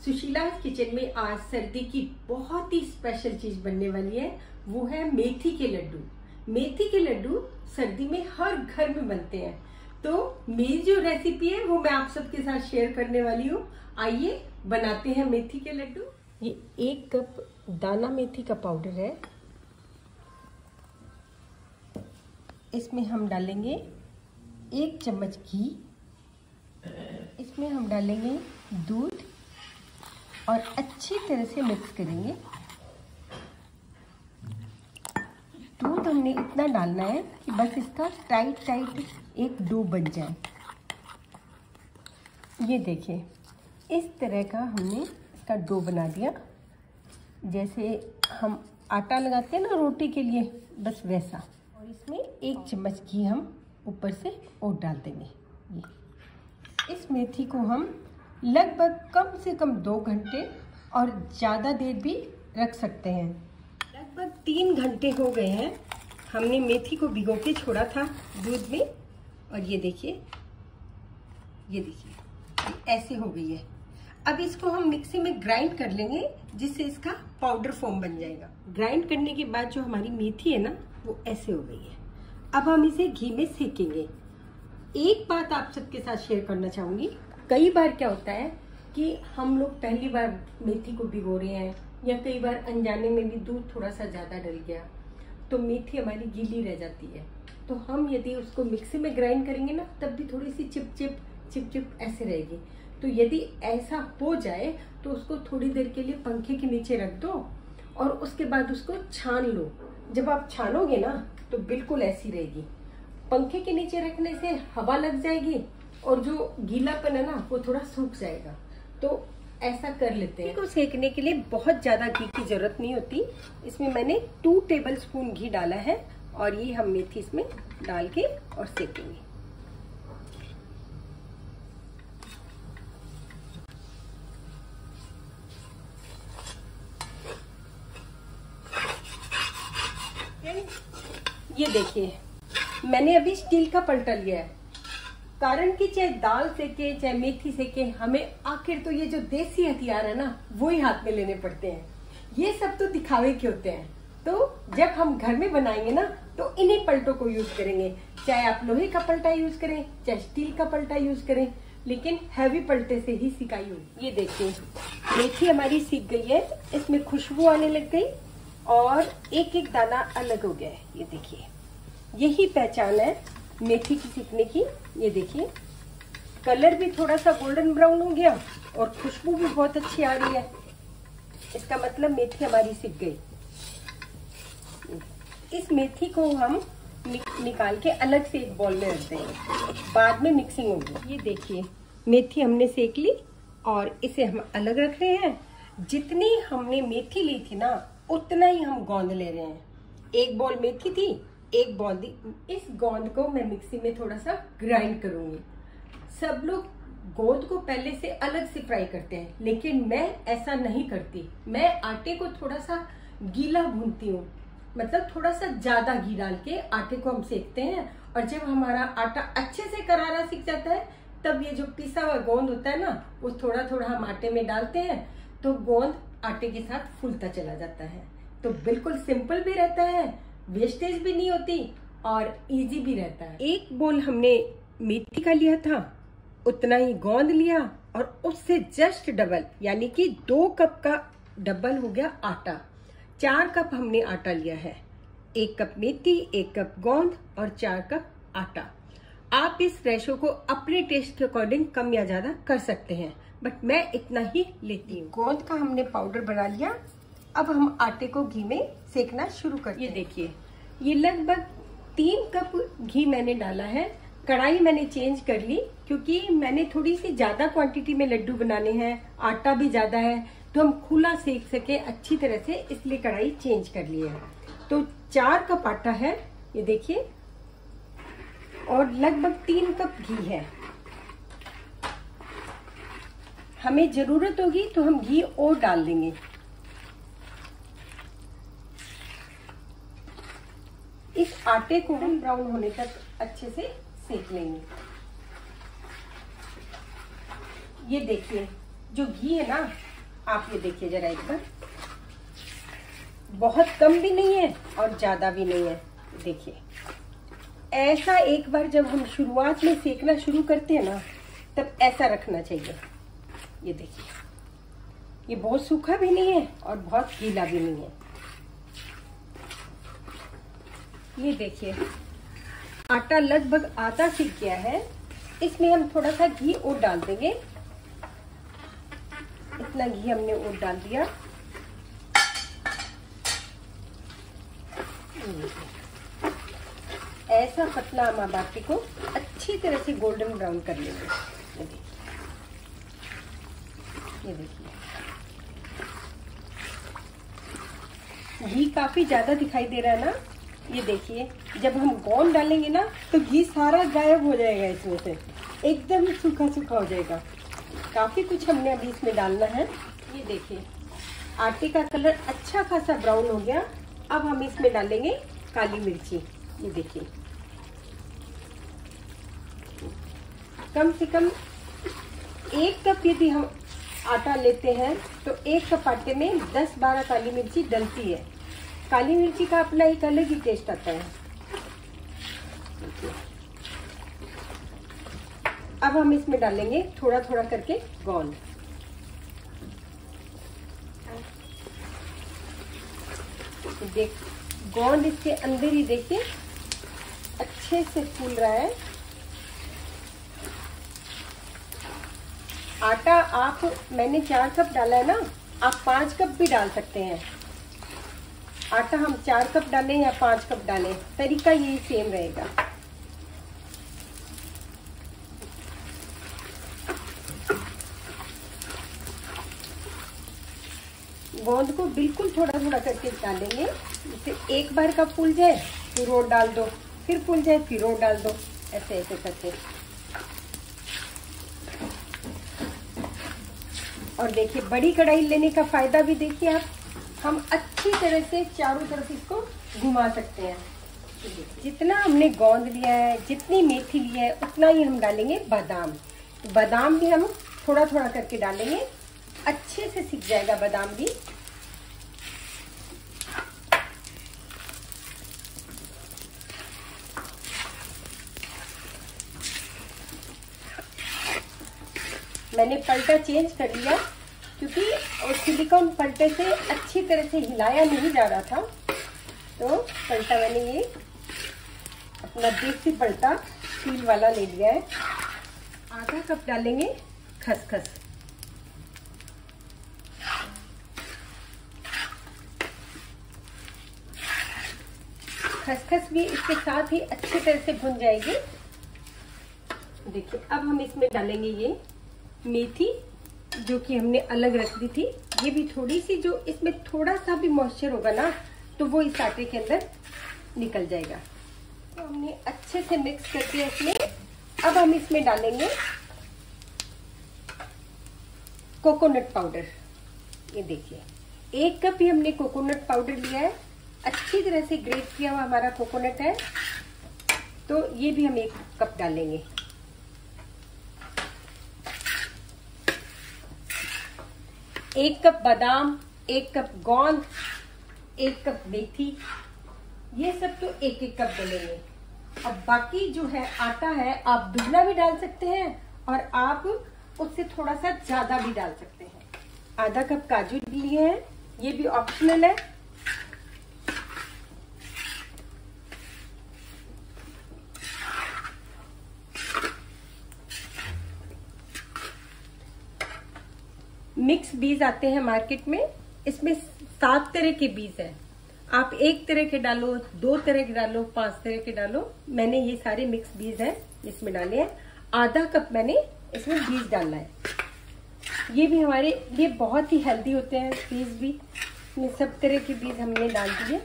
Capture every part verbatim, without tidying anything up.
सुशीला's kitchen में आज सर्दी की बहुत ही स्पेशल चीज बनने वाली है, वो है मेथी के लड्डू। मेथी के लड्डू सर्दी में हर घर में बनते हैं, तो मेरी जो रेसिपी है वो मैं आप सबके साथ शेयर करने वाली हूँ। आइए बनाते हैं मेथी के लड्डू। ये एक कप दाना मेथी का पाउडर है, इसमें हम डालेंगे एक चम्मच घी, इसमें हम डालेंगे दूध और अच्छी तरह से मिक्स करेंगे। दूध हमने इतना डालना है कि बस इसका टाइट टाइट एक डो बन जाए। ये देखिए, इस तरह का हमने इसका डो बना दिया, जैसे हम आटा लगाते हैं ना रोटी के लिए, बस वैसा। और इसमें एक चम्मच घी हम ऊपर से और डाल देंगे। ये इस मेथी को हम लगभग कम से कम दो घंटे और ज़्यादा देर भी रख सकते हैं। लगभग तीन घंटे हो गए हैं, हमने मेथी को भिगो के छोड़ा था दूध में, और ये देखिए, ये देखिए ऐसे हो गई है। अब इसको हम मिक्सी में ग्राइंड कर लेंगे, जिससे इसका पाउडर फॉर्म बन जाएगा। ग्राइंड करने के बाद जो हमारी मेथी है ना, वो ऐसे हो गई है। अब हम इसे घी में सेकेंगे। एक बात आप सबके साथ शेयर करना चाहूंगी, कई बार क्या होता है कि हम लोग पहली बार मेथी को भिगो रहे हैं, या कई बार अनजाने में भी दूध थोड़ा सा ज़्यादा डल गया तो मेथी हमारी गीली रह जाती है। तो हम यदि उसको मिक्सी में ग्राइंड करेंगे ना, तब भी थोड़ी सी चिप चिप चिप चिप ऐसे रहेगी। तो यदि ऐसा हो जाए तो उसको थोड़ी देर के लिए पंखे के नीचे रख दो और उसके बाद उसको छान लो। जब आप छानोगे ना तो बिल्कुल ऐसी रहेगी। पंखे के नीचे रखने से हवा लग जाएगी और जो गीलापन है ना वो थोड़ा सूख जाएगा। तो ऐसा कर लेते हैं। इसको सेकने के लिए बहुत ज्यादा घी की जरूरत नहीं होती। इसमें मैंने टू टेबल स्पून घी डाला है और ये हम मेथी इसमें डाल के और सेकेंगे। ये देखिए, मैंने अभी स्टील का पलटा लिया है, कारण कि चाहे दाल सेके चाहे मेथी सेके, हमें आखिर तो ये जो देसी हथियार है ना वो ही हाथ में लेने पड़ते हैं। ये सब तो दिखावे के होते हैं। तो जब हम घर में बनाएंगे ना तो इन्हीं पलटों को यूज करेंगे। चाहे आप लोहे का पलटा यूज करें, चाहे स्टील का पलटा यूज करें, लेकिन हैवी पलटे से ही सिकाई होगी। ये देखिए, मेथी हमारी सीख गई है, इसमें खुशबू आने लग गई और एक एक दाना अलग हो गया है। ये देखिए, यही पहचान है मेथी की सीखने की। ये देखिए, कलर भी थोड़ा सा गोल्डन ब्राउन हो गया और खुशबू भी बहुत अच्छी आ रही है। इसका मतलब मेथी हमारी सीख गई। इस मेथी को हम निकाल के अलग से एक बॉल में रख देंगे, बाद में मिक्सिंग होगी। ये देखिए, मेथी हमने सेक ली और इसे हम अलग रख रहे हैं। जितनी हमने मेथी ली थी ना, उतना ही हम गोंद ले रहे हैं। एक बॉल मेथी थी, एक बॉल दी। इस गोंद को मैं मिक्सी में थोड़ा सा ग्राइंड करूंगी। सब लोग गोंद को पहले से अलग से फ्राई करते हैं, लेकिन मैं ऐसा नहीं करती। मैं आटे को थोड़ा सा गीला भूनती हूँ, मतलब थोड़ा सा ज्यादा घी डाल के आटे को हम सेकते हैं। और जब हमारा आटा अच्छे से करारा सीख जाता है, तब ये जो पिसा हुआ गोंद होता है ना, वो थोड़ा थोड़ा हम आटे में डालते हैं, तो गोंद आटे के साथ फूलता चला जाता है। तो बिल्कुल सिंपल भी रहता है, वेस्टेज भी नहीं होती और इजी भी रहता है। एक बोल हमने मेथी का लिया था, उतना ही गोंद लिया और उससे जस्ट डबल, यानी कि दो कप का डबल हो गया आटा। चार कप हमने आटा लिया है। एक कप मेथी, एक कप गोंद और चार कप आटा। आप इस रेशो को अपने टेस्ट के अकॉर्डिंग कम या ज्यादा कर सकते हैं, बट मैं इतना ही लेती हूँ। गोंद का हमने पाउडर बना लिया। अब हम आटे को घी में सेकना शुरू करते हैं। ये देखिए, ये लगभग तीन कप घी मैंने डाला है। कढ़ाई मैंने चेंज कर ली, क्योंकि मैंने थोड़ी सी ज्यादा क्वांटिटी में लड्डू बनाने हैं, आटा भी ज्यादा है, तो हम खुला सेक सके अच्छी तरह से, इसलिए कढ़ाई चेंज कर ली है। तो चार कप आटा है, ये देखिए, और लगभग तीन कप घी है। हमें जरूरत होगी तो हम घी और डाल देंगे। इस आटे को हम ब्राउन होने तक अच्छे से सेक लेंगे। ये देखिए, जो घी है ना आप ये देखिए जरा एक बार, बहुत कम भी नहीं है और ज्यादा भी नहीं है। देखिए ऐसा एक बार जब हम शुरुआत में सेकना शुरू करते हैं ना, तब ऐसा रखना चाहिए। ये देखिए, ये बहुत सूखा भी नहीं है और बहुत गीला भी नहीं है। ये देखिए आटा लगभग आधा सीख गया है। इसमें हम थोड़ा सा घी और डाल देंगे। इतना घी हमने और डाल दिया। ऐसा पतला हम बाटी को अच्छी तरह से गोल्डन ब्राउन कर लेंगे। ये देखिए, ये देखिए घी काफी ज्यादा दिखाई दे रहा है ना। ये देखिए जब हम गोंद डालेंगे ना तो घी सारा गायब हो जाएगा, इसमें से एकदम सूखा सूखा हो जाएगा। काफी कुछ हमने अभी इसमें डालना है। ये देखिए आटे का कलर अच्छा खासा ब्राउन हो गया। अब हम इसमें डालेंगे काली मिर्ची। ये देखिए कम से कम एक कप यदि हम आटा लेते हैं तो एक कप आटे में दस बारह काली मिर्ची डलती है। काली मिर्ची का अपना एक अलग ही टेस्ट आता है। अब हम इसमें डालेंगे थोड़ा थोड़ा करके गोंद। देख गोंद इसके अंदर ही देखिए अच्छे से फूल रहा है। आटा आप, मैंने चार कप डाला है ना, आप पांच कप भी डाल सकते हैं। आटा हम चार कप डालें या पांच कप डालें, तरीका यही सेम रहेगा। गोंद को बिल्कुल थोड़ा थोड़ा करके डालेंगे। जैसे एक बार का फूल जाए फिर और डाल दो, फिर फूल जाए फिर और डाल दो, ऐसे ऐसे करके। और देखिए बड़ी कढ़ाई लेने का फायदा भी देखिए आप, हम अच्छी तरह से चारों तरफ इसको घुमा सकते हैं। जितना हमने गोंद लिया है, जितनी मेथी ली है, उतना ही हम डालेंगे बादाम। बादाम भी हम थोड़ा थोड़ा करके डालेंगे, अच्छे से सीख जाएगा बादाम भी। मैंने पलटा चेंज कर लिया क्योंकि सिलिकॉन पलटे से अच्छी तरह से हिलाया नहीं जा रहा था, तो पलटा मैंने ये अपना देसी पलटा स्टील वाला ले लिया है। आधा कप डालेंगे खसखस। खसखस भी इसके साथ ही अच्छी तरह से भुन जाएगी। देखिए अब हम इसमें डालेंगे ये मेथी जो कि हमने अलग रख दी थी। ये भी थोड़ी सी, जो इसमें थोड़ा सा भी मॉइस्चर होगा ना तो वो इस आटे के अंदर निकल जाएगा। तो हमने अच्छे से मिक्स कर दिया इसमें। अब हम इसमें डालेंगे कोकोनट पाउडर। ये देखिए एक कप ही हमने कोकोनट पाउडर लिया है। अच्छी तरह से ग्रेट किया हुआ हमारा कोकोनट है, तो ये भी हम एक कप डालेंगे। एक कप बादाम, एक कप गोंद, एक कप मेथी, ये सब तो एक एक कप डालेंगे। अब बाकी जो है आटा है, आप दुगना भी डाल सकते हैं और आप उससे थोड़ा सा ज्यादा भी डाल सकते हैं। आधा कप काजू लिए हैं, ये भी ऑप्शनल है। मिक्स बीज आते हैं मार्केट में, इसमें सात तरह के बीज हैं। आप एक तरह के डालो, दो तरह के डालो, पांच तरह के डालो। मैंने ये सारे मिक्स बीज हैं इसमें डाले हैं। आधा कप मैंने इसमें बीज डालना है। ये भी हमारे लिए बहुत ही हेल्दी होते हैं बीज भी। इसमें सब तरह के बीज हमने डाल दिए।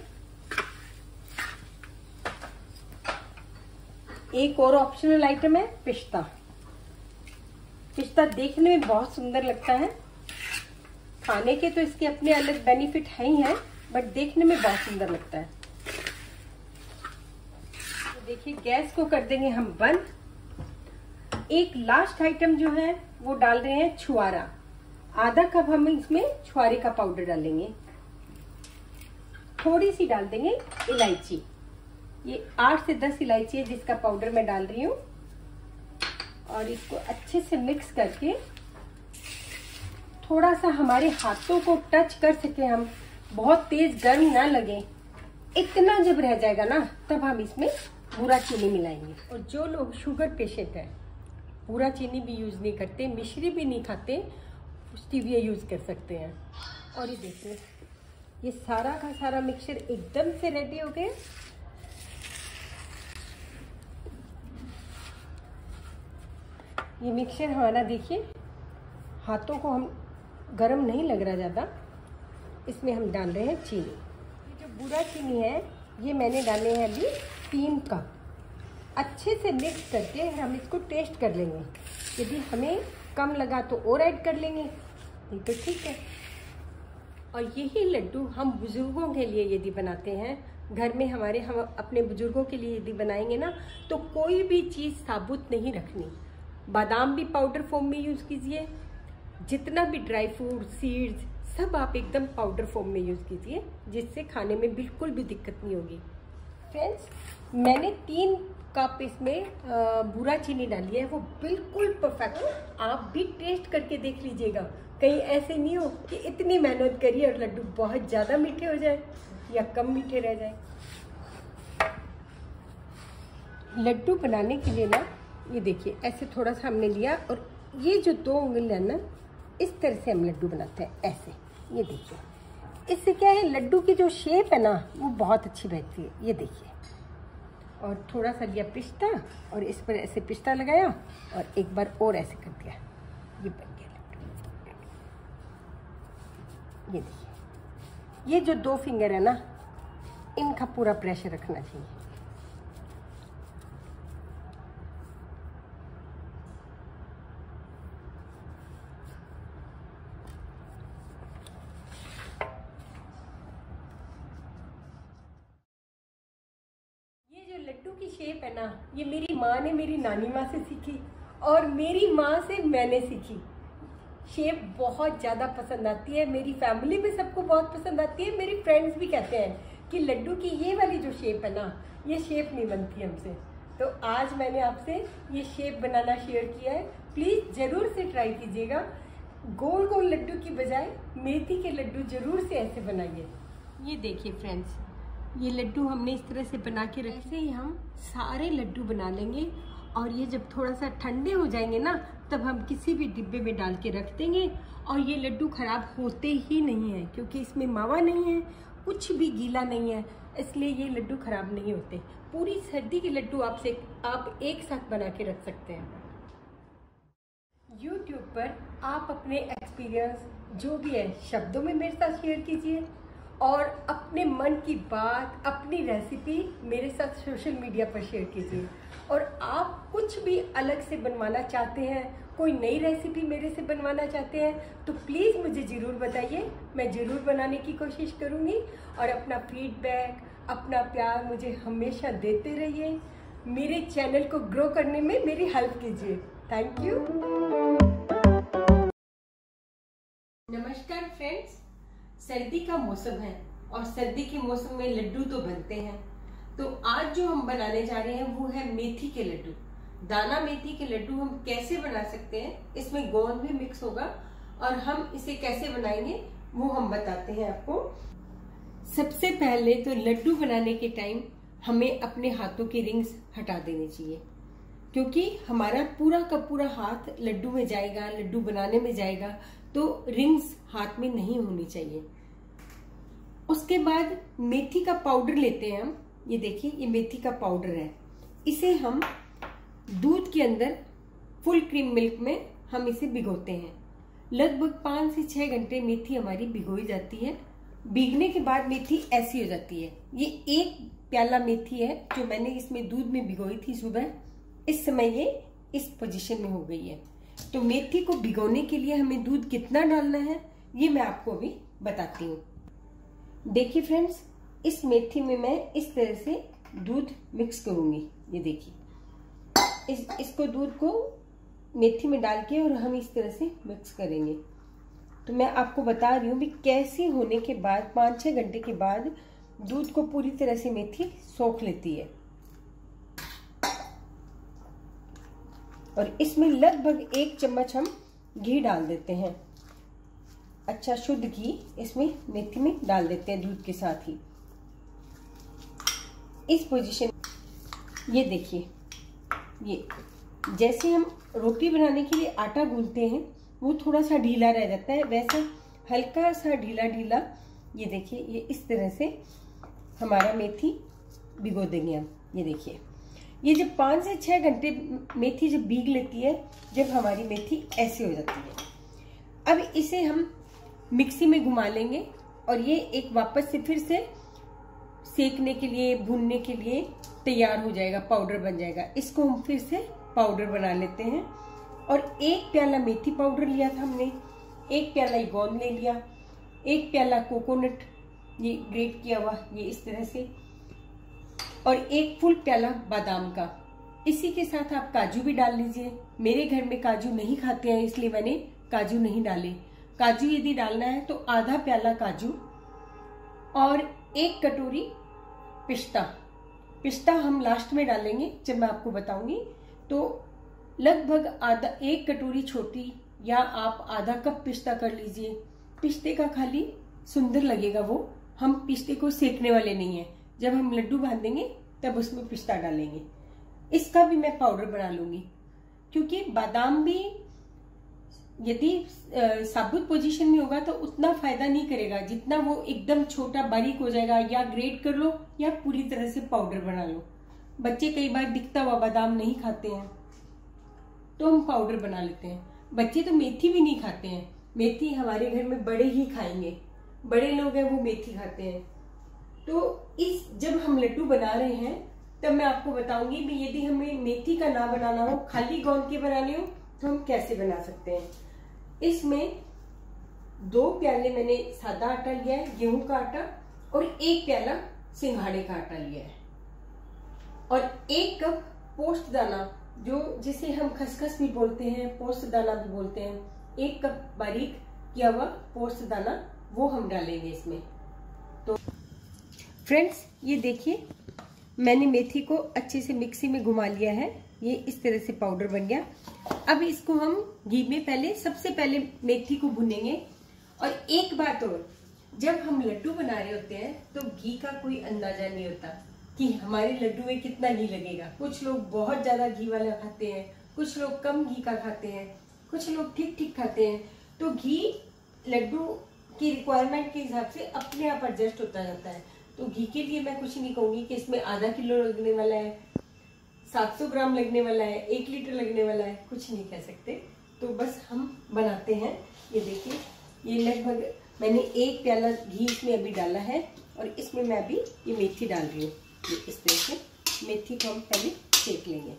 एक और ऑप्शनल आइटम है पिस्ता। पिस्ता देखने में बहुत सुंदर लगता है, खाने के तो इसके अपने अलग बेनिफिट है ही हैं, बट देखने में बहुत सुंदर लगता है। तो देखिए गैस को कर देंगे हम बंद। एक लास्ट आइटम जो है वो डाल रहे हैं छुआरा। आधा कप हम इसमें छुआरे का पाउडर डालेंगे। थोड़ी सी डाल देंगे इलायची, ये आठ से दस इलायची है जिसका पाउडर मैं डाल रही हूँ। और इसको अच्छे से मिक्स करके थोड़ा सा हमारे हाथों को टच कर सके हम, बहुत तेज गर्म ना लगे, इतना जब रह जाएगा ना तब हम इसमें भूरा चीनी मिलाएंगे। और जो लोग शुगर पेशेंट है भूरा चीनी भी यूज नहीं करते, मिश्री भी नहीं खाते, स्टीविया यूज कर सकते हैं। और ये देखिए ये सारा का सारा मिक्सचर एकदम से रेडी हो गया। ये मिक्सचर हमारा देखिए हाथों को हम गरम नहीं लग रहा ज़्यादा। इसमें हम डाल रहे हैं चीनी। ये जो भूरा चीनी है ये मैंने डाले हैं अभी तीन कप। अच्छे से मिक्स करके हम इसको टेस्ट कर लेंगे। यदि हमें कम लगा तो और ऐड कर लेंगे, नहीं तो ठीक है। और यही लड्डू हम बुजुर्गों के लिए यदि बनाते हैं घर में, हमारे हम अपने बुजुर्गों के लिए यदि बनाएंगे ना तो कोई भी चीज़ साबुत नहीं रखनी। बादाम भी पाउडर फॉर्म में यूज़ कीजिए, जितना भी ड्राई फ्रूट सीड्स सब आप एकदम पाउडर फॉर्म में यूज़ कीजिए, जिससे खाने में बिल्कुल भी दिक्कत नहीं होगी। फ्रेंड्स मैंने तीन कप इसमें भूरा चीनी डाली है, वो बिल्कुल परफेक्ट। आप भी टेस्ट करके देख लीजिएगा, कहीं ऐसे नहीं हो कि इतनी मेहनत करिए और लड्डू बहुत ज़्यादा मीठे हो जाए या कम मीठे रह जाए। लड्डू बनाने के लिए ना ये देखिए ऐसे थोड़ा सा हमने लिया और ये जो दो उंगलियां ना इस तरह से हम लड्डू बनाते हैं ऐसे। ये देखिए इससे क्या है लड्डू की जो शेप है ना वो बहुत अच्छी बैठती है। ये देखिए, और थोड़ा सा लिया पिस्ता और इस पर ऐसे पिस्ता लगाया और एक बार और ऐसे कर दिया, ये बन गया लड्डू। ये देखिए ये जो दो फिंगर है ना इनका पूरा प्रेशर रखना चाहिए। लड्डू की शेप है ना ये मेरी माँ ने मेरी नानी माँ से सीखी और मेरी माँ से मैंने सीखी। शेप बहुत ज़्यादा पसंद आती है, मेरी फैमिली में सबको बहुत पसंद आती है। मेरी फ्रेंड्स भी कहते हैं कि लड्डू की ये वाली जो शेप है ना ये शेप नहीं बनती हमसे। तो आज मैंने आपसे ये शेप बनाना शेयर किया है, प्लीज़ ज़रूर से ट्राई कीजिएगा। गोल गोल लड्डू की बजाय मेथी के लड्डू ज़रूर से ऐसे बनाइए। ये देखिए फ्रेंड्स ये लड्डू हमने इस तरह से बना के रखे ही हम सारे लड्डू बना लेंगे और ये जब थोड़ा सा ठंडे हो जाएंगे ना तब हम किसी भी डिब्बे में डाल के रख देंगे। और ये लड्डू खराब होते ही नहीं है क्योंकि इसमें मावा नहीं है, कुछ भी गीला नहीं है, इसलिए ये लड्डू खराब नहीं होते। पूरी सर्दी के लड्डू आपसे आप एक साथ बना के रख सकते हैं। यूट्यूब पर आप अपने एक्सपीरियंस जो भी है शब्दों में मेरे साथ शेयर कीजिए और अपने मन की बात अपनी रेसिपी मेरे साथ सोशल मीडिया पर शेयर कीजिए। और आप कुछ भी अलग से बनवाना चाहते हैं, कोई नई रेसिपी मेरे से बनवाना चाहते हैं तो प्लीज़ मुझे ज़रूर बताइए, मैं ज़रूर बनाने की कोशिश करूँगी। और अपना फीडबैक अपना प्यार मुझे हमेशा देते रहिए, मेरे चैनल को ग्रो करने में मेरी हेल्प कीजिए। Thank you. नमस्कार फ्रेंड्स, सर्दी का मौसम है और सर्दी के मौसम में लड्डू तो बनते हैं। तो आज जो हम बनाने जा रहे हैं वो है मेथी के लड्डू। दाना मेथी के लड्डू हम कैसे बना सकते हैं, इसमें गोंद भी मिक्स होगा और हम इसे कैसे बनाएंगे वो हम बताते हैं आपको। सबसे पहले तो लड्डू बनाने के टाइम हमें अपने हाथों की रिंग्स हटा देनी चाहिए क्योंकि हमारा पूरा का पूरा हाथ लड्डू में जाएगा, लड्डू बनाने में जाएगा, तो रिंग्स हाथ में नहीं होनी चाहिए। उसके बाद मेथी का पाउडर लेते हैं हम। ये देखिए ये मेथी का पाउडर है, इसे हम दूध के अंदर फुल क्रीम मिल्क में हम इसे भिगोते हैं। लगभग पाँच से छह घंटे मेथी हमारी भिगोई जाती है। भीगने के बाद मेथी ऐसी हो जाती है। ये एक प्याला मेथी है जो मैंने इसमें दूध में भिगोई थी सुबह, इस समय ये इस पोजीशन में हो गई है। तो मेथी को भिगोने के लिए हमें दूध कितना डालना है ये मैं आपको अभी बताती हूँ। देखिए फ्रेंड्स, इस मेथी में मैं इस तरह से दूध मिक्स करूंगी। ये देखिए इस इसको दूध को मेथी में डाल के और हम इस तरह से मिक्स करेंगे। तो मैं आपको बता रही हूँ भी कैसी होने के बाद पाँच छः घंटे के बाद दूध को पूरी तरह से मेथी सोख लेती है। और इसमें लगभग एक चम्मच हम घी डाल देते हैं, अच्छा शुद्ध घी इसमें मेथी में डाल देते हैं दूध के साथ ही। इस पोजीशन, ये देखिए, ये जैसे हम रोटी बनाने के लिए आटा गूंथते हैं वो थोड़ा सा ढीला रह जाता है, वैसा हल्का सा ढीला ढीला, ये देखिए, ये इस तरह से हमारा मेथी भिगो देंगे हम। ये देखिए, ये जब पाँच से छः घंटे मेथी जब भीग लेती है, जब हमारी मेथी ऐसे हो जाती है, अब इसे हम मिक्सी में घुमा लेंगे और ये एक वापस से फिर से सेकने के लिए, भूनने के लिए तैयार हो जाएगा, पाउडर बन जाएगा। इसको हम फिर से पाउडर बना लेते हैं। और एक प्याला मेथी पाउडर लिया था हमने, एक प्याला गोंद ले लिया, एक प्याला कोकोनट ये ग्रेट किया हुआ, ये इस तरह से, और एक फुल प्याला बादाम का। इसी के साथ आप काजू भी डाल लीजिए। मेरे घर में काजू नहीं खाते हैं इसलिए मैंने काजू नहीं डाले। काजू यदि डालना है तो आधा प्याला काजू और एक कटोरी पिस्ता। पिस्ता हम लास्ट में डालेंगे जब मैं आपको बताऊंगी। तो लगभग आधा एक कटोरी छोटी या आप आधा कप पिस्ता कर लीजिए। पिस्ते का खाली सुंदर लगेगा वो, हम पिस्ते को सेकने वाले नहीं है। जब हम लड्डू बांधेंगे तब उसमें पिस्ता डालेंगे। इसका भी मैं पाउडर बना लूंगी, क्योंकि बादाम भी यदि साबुत पोजीशन में होगा तो उतना फायदा नहीं करेगा जितना वो एकदम छोटा बारीक हो जाएगा। या ग्रेट कर लो या पूरी तरह से पाउडर बना लो। बच्चे कई बार दिखता हुआ बादाम नहीं खाते हैं तो हम पाउडर बना लेते हैं। बच्चे तो मेथी भी नहीं खाते हैं, मेथी हमारे घर में बड़े ही खाएंगे, बड़े लोग हैं वो मेथी खाते हैं। तो इस जब हम लड्डू बना रहे हैं तब मैं आपको बताऊंगी भी यदि हमें मेथी का ना बनाना हो, खाली गोंद के बनाने हो, तो हम कैसे बना सकते हैं। इसमें दो प्याले मैंने सादा आटा लिया है, गेहूं का आटा, और एक प्याला सिंघाड़े का आटा लिया है, और एक कप पोस्त दाना, जो जिसे हम खसखस भी बोलते हैं, पोस्त दाना भी बोलते हैं, एक कप बारीक किया हुआ पोस्त दाना वो हम डालेंगे इसमें। तो फ्रेंड्स ये देखिए, मैंने मेथी को अच्छे से मिक्सी में घुमा लिया है, ये इस तरह से पाउडर बन गया। अब इसको हम घी में पहले सबसे पहले मेथी को भुनेंगे। और एक बात और, जब हम लड्डू बना रहे होते हैं तो घी का कोई अंदाजा नहीं होता कि हमारे लड्डू में कितना घी लगेगा। कुछ लोग बहुत ज्यादा घी वाला खाते हैं, कुछ लोग कम घी का खाते हैं, कुछ लोग ठीक ठीक खाते हैं। तो घी लड्डू की रिक्वायरमेंट के हिसाब से अपने आप एडजस्ट होता जाता है। तो घी के लिए मैं कुछ नहीं कहूंगी कि इसमें आधा किलो लगने वाला है, सात सौ ग्राम लगने वाला है, एक लीटर लगने वाला है, कुछ नहीं कह सकते। तो बस हम बनाते हैं। ये देखिए, ये लगभग मैंने एक प्याला घी इसमें अभी डाला है, और इसमें मैं अभी ये मेथी डाल रही हूँ। ये इस तरह से मेथी को हम पहले सेक लेंगे।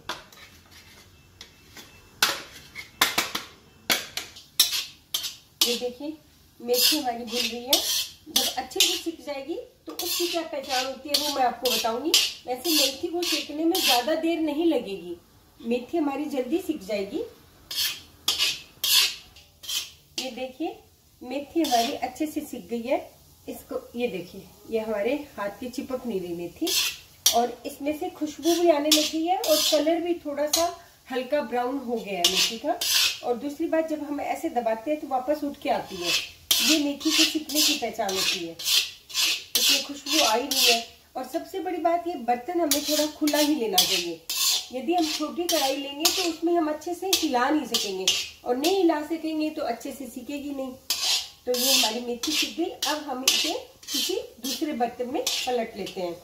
ये देखिए, मेथी हमारी भुन रही है। जब अच्छे से सीख जाएगी तो उसकी क्या पहचान होती है वो मैं आपको बताऊंगी। वैसे मेथी को सेकने में ज्यादा देर नहीं लगेगी, मेथी हमारी जल्दी सीख जाएगी। ये देखिए, मेथी हमारी अच्छे से सीख गई है। इसको ये देखिए, ये हमारे हाथ की चिपक नहीं रही मेथी, और इसमें से खुशबू भी आने लगी है, और कलर भी थोड़ा सा हल्का ब्राउन हो गया है मेथी का। और दूसरी बात, जब हम ऐसे दबाते हैं तो वापस उठ के आती है। ये मेथी के सीखने की पहचान होती है, इसमें खुशबू आई नहीं है। और सबसे बड़ी बात, ये बर्तन हमें थोड़ा खुला ही लेना चाहिए। यदि हम छोटी कढ़ाई लेंगे तो उसमें हम अच्छे से हिला नहीं सकेंगे, और नहीं हिला सकेंगे तो अच्छे से सीखेगी नहीं। तो ये हमारी मेथी सीख गई। अब हम इसे किसी दूसरे बर्तन में पलट लेते हैं।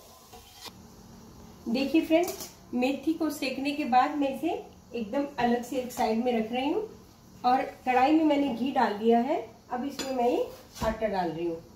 देखिए फ्रेंड्स, मेथी को सेकने के बाद मैं इसे एकदम अलग से एक साइड में रख रही हूँ, और कढ़ाई में मैंने घी डाल दिया है। अब इसमें मैं ये आटा डाल रही हूँ।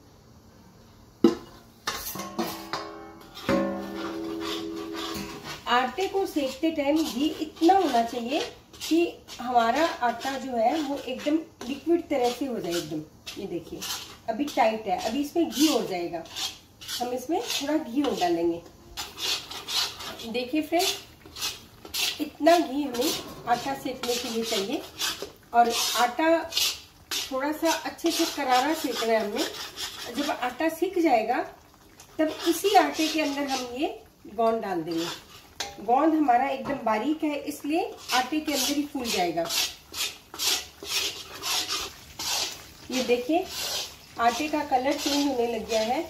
आटे को सेकते टाइम घी इतना होना चाहिए कि हमारा आटा जो है वो एकदम लिक्विड तरह से हो जाए एकदम। ये देखिए, अभी टाइट है, अभी इसमें घी हो जाएगा। हम इसमें थोड़ा घी और डालेंगे। देखिए फ्रेंड्स, इतना घी हमें आटा सेकने के लिए चाहिए। और आटा थोड़ा सा अच्छे से करारा सेकना है हमने। जब आटा सीख जाएगा तब इसी आटे के अंदर हम ये गोंद डाल देंगे। गोंद हमारा एकदम बारीक है, इसलिए आटे के अंदर ही फूल जाएगा। ये देखिए आटे का कलर चेंज होने लग गया है।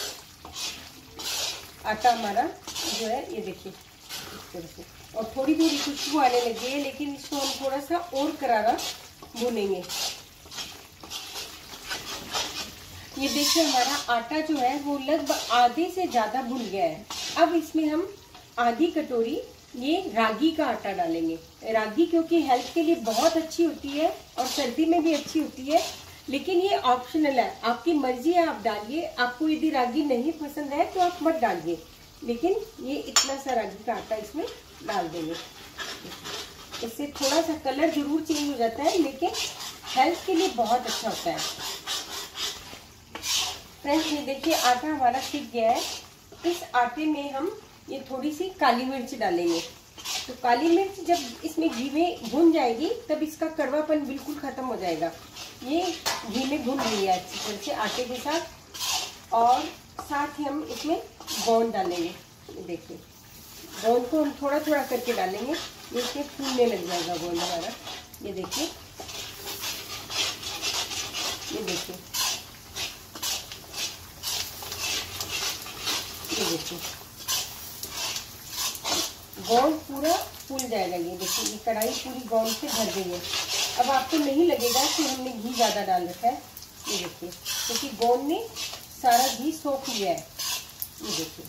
आटा हमारा जो है ये देखिए इस तरह से, और थोड़ी थोड़ी खुशबू आने लगी है, लेकिन इसको हम थोड़ा सा और करारा भूनेंगे। ये देखिए हमारा आटा जो है वो लगभग आधे से ज्यादा भुन गया है। अब इसमें हम आधी कटोरी ये रागी का आटा डालेंगे। रागी क्योंकि हेल्थ के लिए बहुत अच्छी होती है और सर्दी में भी अच्छी होती है, लेकिन ये ऑप्शनल है, आपकी मर्जी है, आप डालिए। आपको यदि रागी नहीं पसंद है तो आप मत डालिए, लेकिन ये इतना सा रागी का आटा इसमें डाल देंगे। इससे थोड़ा सा कलर जरूर चेंज हो जाता है, लेकिन हेल्थ के लिए बहुत अच्छा होता है। फ्रेंड्स ये देखिए आटा हमारा सीख गया है। इस आटे में हम ये थोड़ी सी काली मिर्च डालेंगे। तो काली मिर्च जब इसमें घी में भुन जाएगी तब इसका कड़वापन बिल्कुल खत्म हो जाएगा। ये घी में भुन रही है अच्छी तरह से आटे के साथ, और साथ ही हम इसमें गोंद डालेंगे। ये देखिए गोंद को हम थोड़ा थोड़ा करके डालेंगे, ये इसमें फूलने लग जाएगा गोंद हमारा। ये देखिए ये देखिए ये देखिए गोंद पूरा फूल जाएगा। ये देखिए ये कढ़ाई पूरी गोंद से भर गई है। अब आपको नहीं लगेगा कि हमने घी ज्यादा डाल रखा है। ये देखिए क्योंकि तो गोंद ने सारा घी सोख लिया है। ये देखिए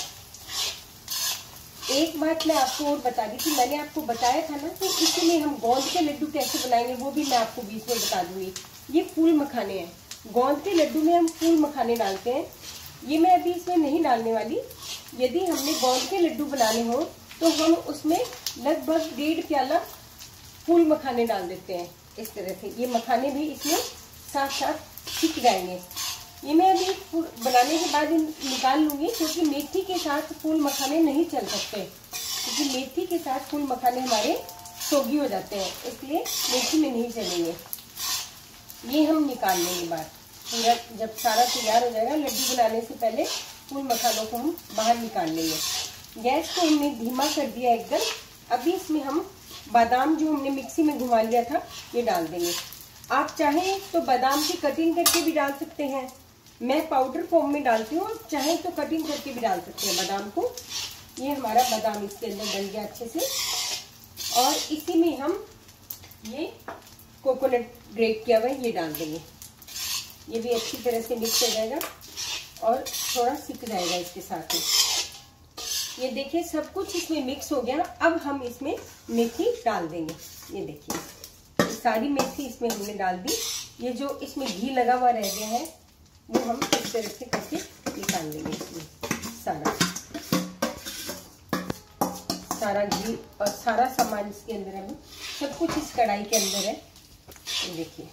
एक बात मैं आपको और बता दी थी, मैंने आपको बताया था ना कि इसमें हम गोंद के लड्डू कैसे बनाएंगे, वो भी मैं आपको बीच में बता दूंगी। ये फूल मखाने हैं, गोंद के लड्डू में हम फूल मखाने डालते हैं। ये मैं अभी इसमें नहीं डालने वाली। यदि हमने गोंद के लड्डू बनाने हो तो हम उसमें लगभग डेढ़ प्याला फूल मखाने डाल देते हैं इस तरह से। ये मखाने भी इसमें साथ साथ सीख जाएंगे। ये मैं अभी बनाने के बाद निकाल लूंगी, क्योंकि मेथी के साथ फूल मखाने नहीं चल सकते, क्योंकि मेथी के साथ फूल मखाने हमारे सोगी हो जाते हैं, इसलिए मेथी में नहीं चलेंगे। ये हम निकाल लेंगे बाद पूरा, जब सारा तैयार हो जाएगा लड्डू बनाने से पहले फूल मखानों को हम बाहर निकाल लेंगे। गैस को हमने धीमा कर दिया एकदम। अभी इसमें हम बादाम जो हमने मिक्सी में घुमा लिया था ये डाल देंगे। आप चाहें तो बादाम की कटिंग करके भी डाल सकते हैं, मैं पाउडर फॉर्म में डालती हूँ, चाहें तो कटिंग करके भी डाल सकते हैं बादाम को। ये हमारा बादाम इसके अंदर डल गया अच्छे से, और इसी में हम ये कोकोनट ग्रेट किया हुआ ये डाल देंगे। ये भी अच्छी तरह से मिक्स हो जाएगा और थोड़ा सिक जाएगा इसके साथ ही। ये देखिए सब कुछ इसमें मिक्स हो गया। अब हम इसमें मेथी डाल देंगे। ये देखिए सारी मेथी इसमें हमने डाल दी। ये जो इसमें घी लगा हुआ रह गया है वो हम इस तरह से करके निकाल देंगे। इसमें सारा सारा घी और सारा सामान इसके अंदर है, सब कुछ इस कढ़ाई के अंदर है। ये देखिए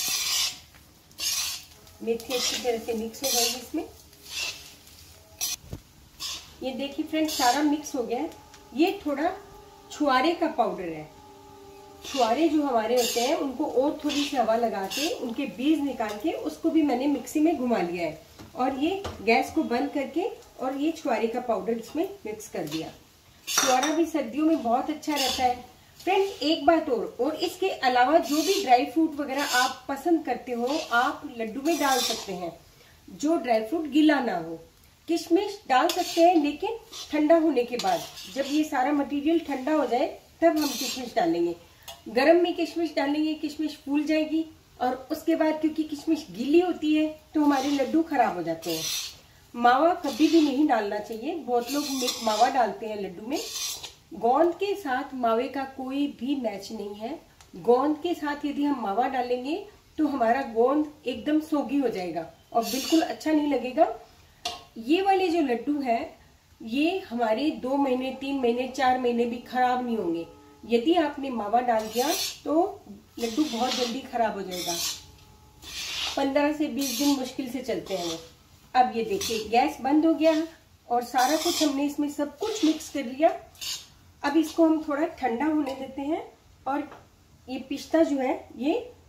मेथी अच्छी तरह से मिक्स हो जाएगी इसमें। ये देखिए फ्रेंड्स सारा मिक्स हो गया है। ये थोड़ा छुआरे का पाउडर है। छुआरे जो हमारे होते हैं उनको और थोड़ी सी हवा लगा के उनके बीज निकाल के उसको भी मैंने मिक्सी में घुमा लिया है, और ये गैस को बंद करके और ये छुआरे का पाउडर इसमें मिक्स कर दिया। छुआरा भी सर्दियों में बहुत अच्छा रहता है। फ्रेंड्स एक बात और और इसके अलावा जो भी ड्राई फ्रूट वगैरह आप पसंद करते हो आप लड्डू में डाल सकते हैं, जो ड्राई फ्रूट गीला ना हो। किशमिश डाल सकते हैं, लेकिन ठंडा होने के बाद, जब ये सारा मटेरियल ठंडा हो जाए तब हम किशमिश डालेंगे। गरम में किशमिश डालेंगे, किशमिश फूल जाएगी, और उसके बाद क्योंकि किशमिश गीली होती है तो हमारे लड्डू खराब हो जाते हैं। मावा कभी भी नहीं डालना चाहिए, बहुत लोग मावा डालते हैं लड्डू में। गोंद के साथ मावे का कोई भी मैच नहीं है। गोंद के साथ यदि हम मावा डालेंगे तो हमारा गोंद एकदम सोगी हो जाएगा और बिल्कुल अच्छा नहीं लगेगा। ये वाले जो लड्डू है ये हमारे दो महीने तीन महीने चार महीने भी खराब नहीं होंगे। यदि आपने मावा डाल दिया तो लड्डू बहुत जल्दी खराब हो जाएगा। पंद्रह से बीस दिन मुश्किल से चलते हैं वो। अब ये देखिए गैस बंद हो गया और सारा कुछ हमने इसमें सब कुछ मिक्स कर लिया। अब इसको हम थोड़ा ठंडा होने देते हैं, और ये पिस्ता जो है ये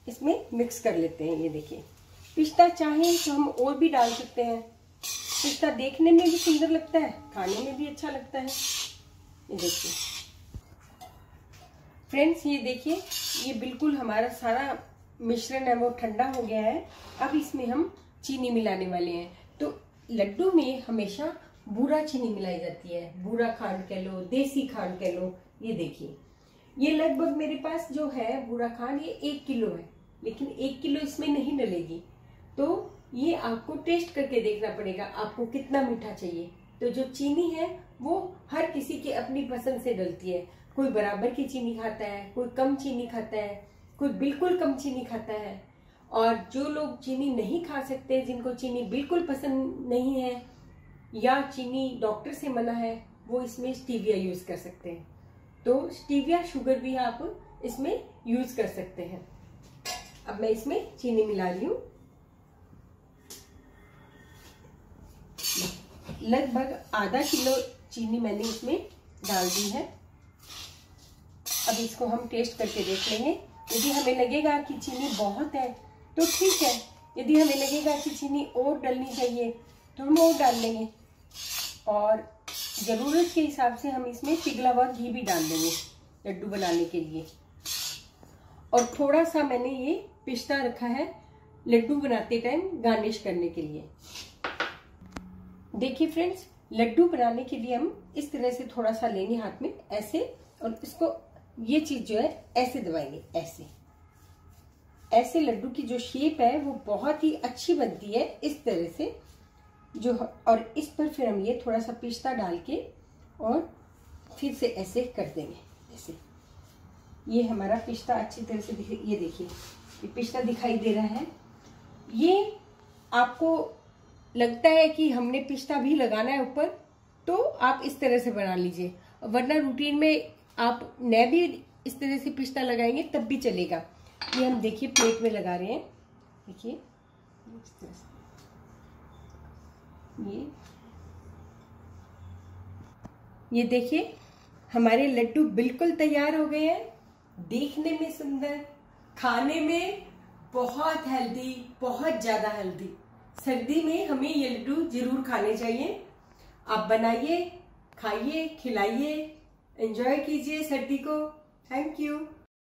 इसमें मिक्स कर लेते हैं। ये देखिए, पिस्ता चाहें तो हम और भी डाल सकते हैं। पिस्ता देखने में भी सुंदर लगता है, खाने में भी अच्छा लगता है। ये देखिए फ्रेंड्स, ये देखिए, ये बिल्कुल हमारा सारा मिश्रण है वो ठंडा हो गया है। अब इसमें हम चीनी मिलाने वाले हैं। तो लड्डू में हमेशा बूरा चीनी मिलाई जाती है, बूरा खांड कह लो, देसी खांड कह लो। ये देखिए, ये लगभग मेरे पास जो है बूरा खांड ये एक किलो है, लेकिन एक किलो इसमें नहीं डलेगी। तो ये आपको टेस्ट करके देखना पड़ेगा आपको कितना मीठा चाहिए। तो जो चीनी है वो हर किसी की अपनी पसंद से डलती है। कोई बराबर की चीनी खाता है, कोई कम चीनी खाता है, कोई बिल्कुल कम चीनी खाता है। और जो लोग चीनी नहीं खा सकते, जिनको चीनी बिल्कुल पसंद नहीं है या चीनी डॉक्टर से मना है, वो इसमें स्टीविया यूज कर सकते हैं। तो स्टीविया शुगर भी आप इसमें यूज कर सकते हैं। अब मैं इसमें चीनी मिला रही हूँ। लगभग आधा किलो चीनी मैंने इसमें डाल दी है। अब इसको हम टेस्ट करके देख लेंगे। यदि हमें लगेगा कि चीनी बहुत है तो ठीक है, यदि हमें लगेगा कि चीनी और डालनी चाहिए तो हम और डाल लेंगे। और ज़रूरत के हिसाब से हम इसमें पिघला हुआ घी भी डाल देंगे लड्डू बनाने के लिए। और थोड़ा सा मैंने ये पिस्ता रखा है लड्डू बनाते टाइम गार्निश करने के लिए। देखिए फ्रेंड्स, लड्डू बनाने के लिए हम इस तरह से थोड़ा सा लेंगे हाथ में ऐसे, और इसको ये चीज जो है ऐसे दबाएंगे, ऐसे ऐसे लड्डू की जो शेप है वो बहुत ही अच्छी बनती है इस तरह से जो। और इस पर फिर हम ये थोड़ा सा पिस्ता डाल के और फिर से ऐसे कर देंगे। ऐसे ये हमारा पिस्ता अच्छी तरह से दिख, ये देखिए ये पिस्ता दिखाई दे रहा है। ये आपको लगता है कि हमने पिस्ता भी लगाना है ऊपर, तो आप इस तरह से बना लीजिए। वरना रूटीन में आप न भी इस तरह से पिस्ता लगाएंगे तब भी चलेगा। ये हम देखिए प्लेट में लगा रहे हैं। देखिए इस तरह से ये ये देखिए हमारे लड्डू बिल्कुल तैयार हो गए हैं। देखने में सुंदर, खाने में बहुत हेल्दी, बहुत ज्यादा हेल्दी। सर्दी में हमें ये लड्डू जरूर खाने चाहिए। आप बनाइए, खाइए, खिलाइए, एंजॉय कीजिए सर्दी को। Thank you.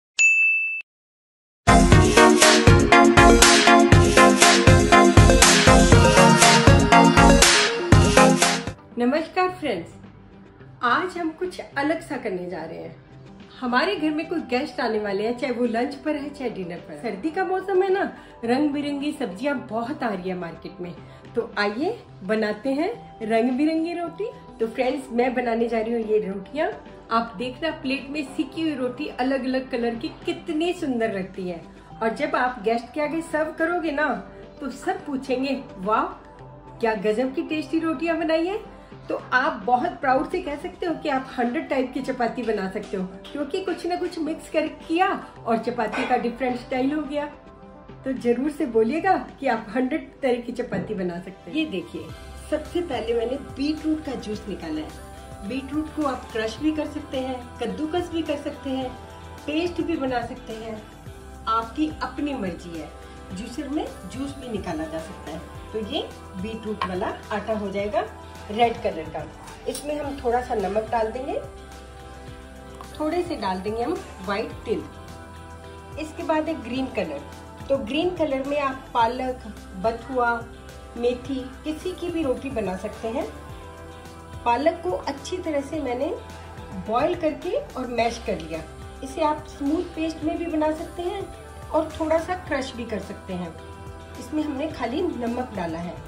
नमस्कार फ्रेंड्स, आज हम कुछ अलग सा करने जा रहे हैं। हमारे घर में कोई गेस्ट आने वाले हैं, चाहे वो लंच पर है चाहे डिनर पर। सर्दी का मौसम है ना, रंग बिरंगी सब्जियां बहुत आ रही है मार्केट में। तो आइए बनाते हैं रंग बिरंगी रोटी। तो फ्रेंड्स, मैं बनाने जा रही हूँ ये रोटियां। आप देखना प्लेट में सिकी हुई रोटी अलग अलग कलर की कितनी सुंदर लगती है। और जब आप गेस्ट के आगे सर्व करोगे ना तो सब पूछेंगे, वाह क्या गजब की टेस्टी रोटियां बनाई है। तो आप बहुत प्राउड से कह सकते हो कि आप हंड्रेड टाइप की चपाती बना सकते हो, क्योंकि कुछ ना कुछ मिक्स कर किया और चपाती का डिफरेंट स्टाइल हो गया। तो जरूर से बोलिएगा कि आप हंड्रेड तरह की चपाती बना सकते हैं। ये देखिए, सबसे पहले मैंने बीट रूट का जूस निकाला है। बीट रूट को आप क्रश भी कर सकते हैं, कद्दूकस भी कर सकते हैं, पेस्ट भी बना सकते हैं, आपकी अपनी मर्जी है। जूसर में जूस भी निकाला जा सकता है। तो ये बीट रूट वाला आटा हो जाएगा रेड कलर का। इसमें हम थोड़ा सा नमक डाल देंगे, थोड़े से डाल देंगे हम व्हाइट तिल। इसके बाद एक ग्रीन कलर। तो ग्रीन कलर में आप पालक, बथुआ, मेथी किसी की भी रोटी बना सकते हैं। पालक को अच्छी तरह से मैंने बॉईल करके और मैश कर लिया। इसे आप स्मूथ पेस्ट में भी बना सकते हैं और थोड़ा सा क्रश भी कर सकते हैं। इसमें हमने खाली नमक डाला है।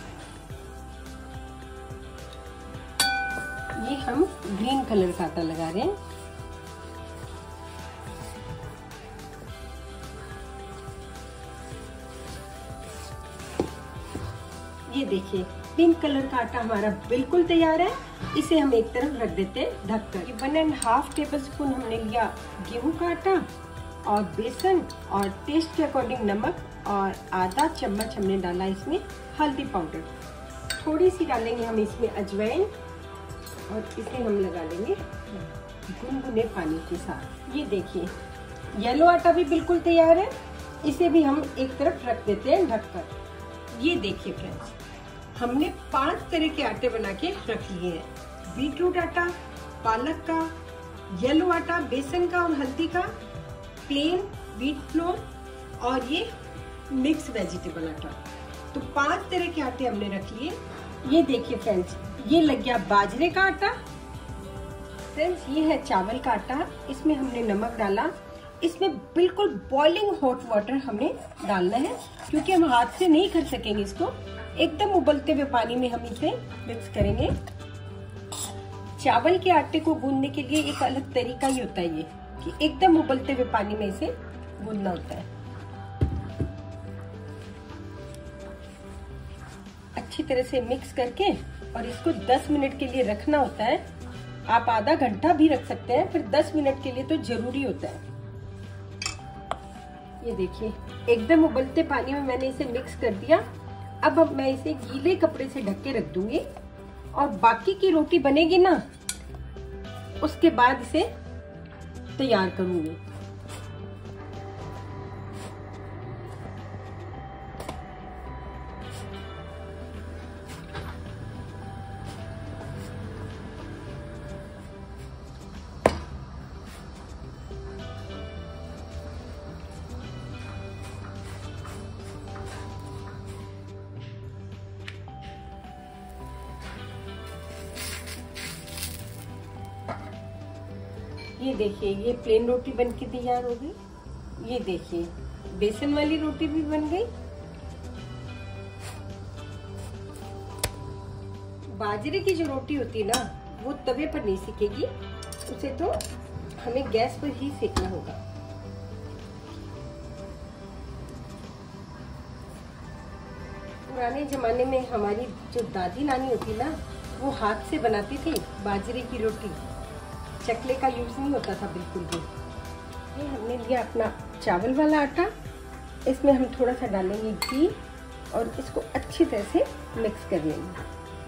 ये हम ग्रीन कलर का आटा लगा रहे हैं। ये देखिए, पिंक कलर का आटा हमारा बिल्कुल तैयार है। इसे हम एक तरफ रख देते हैं ढककर। ये one and half tablespoon हमने लिया गेहूं का आटा और बेसन और टेस्ट के अकॉर्डिंग नमक, और आधा चम्मच हमने डाला इसमें हल्दी पाउडर। थोड़ी सी डालेंगे हम इसमें अजवाइन और इसे हम लगा लेंगे गुनगुने पानी के साथ। ये देखिए, येलो आटा भी बिल्कुल तैयार है। इसे भी हम एक तरफ रख देते हैं ढककर। ये देखिए फ्रेंड्स, हमने पांच तरह के आटे बना के रख लिए हैं। बीटरूट आटा, पालक का, येलो आटा, बेसन का और हल्दी का, प्लेन व्हीट फ्लोर और ये मिक्स वेजिटेबल आटा। तो पांच तरह के आटे हमने रख लिए। ये देखिए फ्रेंड्स, ये लग गया बाजरे का आटा। फ्रेंड्स ये है चावल का आटा, इसमें हमने नमक डाला। इसमें बिल्कुल बॉइलिंग हॉट वाटर हमें डालना है, क्योंकि हम हाथ से नहीं कर सकेंगे इसको। एकदम उबलते हुए पानी में हम इसे मिक्स करेंगे। चावल के आटे को गूंदने के लिए एक अलग तरीका ही होता है, ये कि एकदम उबलते हुए पानी में इसे गूंदना होता है। अच्छी तरह से मिक्स करके और इसको दस मिनट के लिए रखना होता है। आप आधा घंटा भी रख सकते हैं, फिर दस मिनट के लिए तो जरूरी होता है। ये देखिए, एकदम उबलते पानी में मैंने इसे मिक्स कर दिया। अब अब मैं इसे गीले कपड़े से ढक के रख दूंगी और बाकी की रोटी बनेगी ना, उसके बाद इसे तैयार करूंगी। ये देखिए, ये प्लेन रोटी बन के तैयार हो गई। ये देखिए, बेसन वाली रोटी भी बन गई। बाजरे की जो रोटी होती है ना, वो तवे पर नहीं सेकेगी, उसे तो हमें गैस पर ही सेकना होगा। पुराने जमाने में हमारी जो दादी नानी होती ना, वो हाथ से बनाती थी बाजरे की रोटी। चकले का यूज नहीं होता था बिल्कुल भी। ये हमने लिया अपना चावल वाला आटा, इसमें हम थोड़ा सा डालेंगे घी और इसको अच्छी तरह से मिक्स कर लेंगे।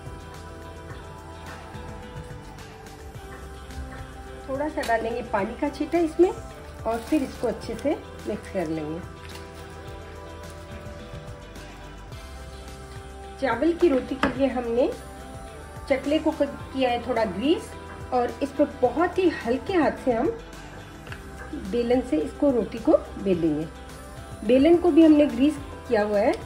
थोड़ा सा डालेंगे पानी का छींटा इसमें और फिर इसको अच्छे से मिक्स कर लेंगे। चावल की रोटी के लिए हमने चकले को किया है थोड़ा ग्रीस और इस पर बहुत ही हल्के हाथ से हम बेलन से इसको रोटी को बेलेंगे। बेलन को भी हमने ग्रीस किया हुआ है।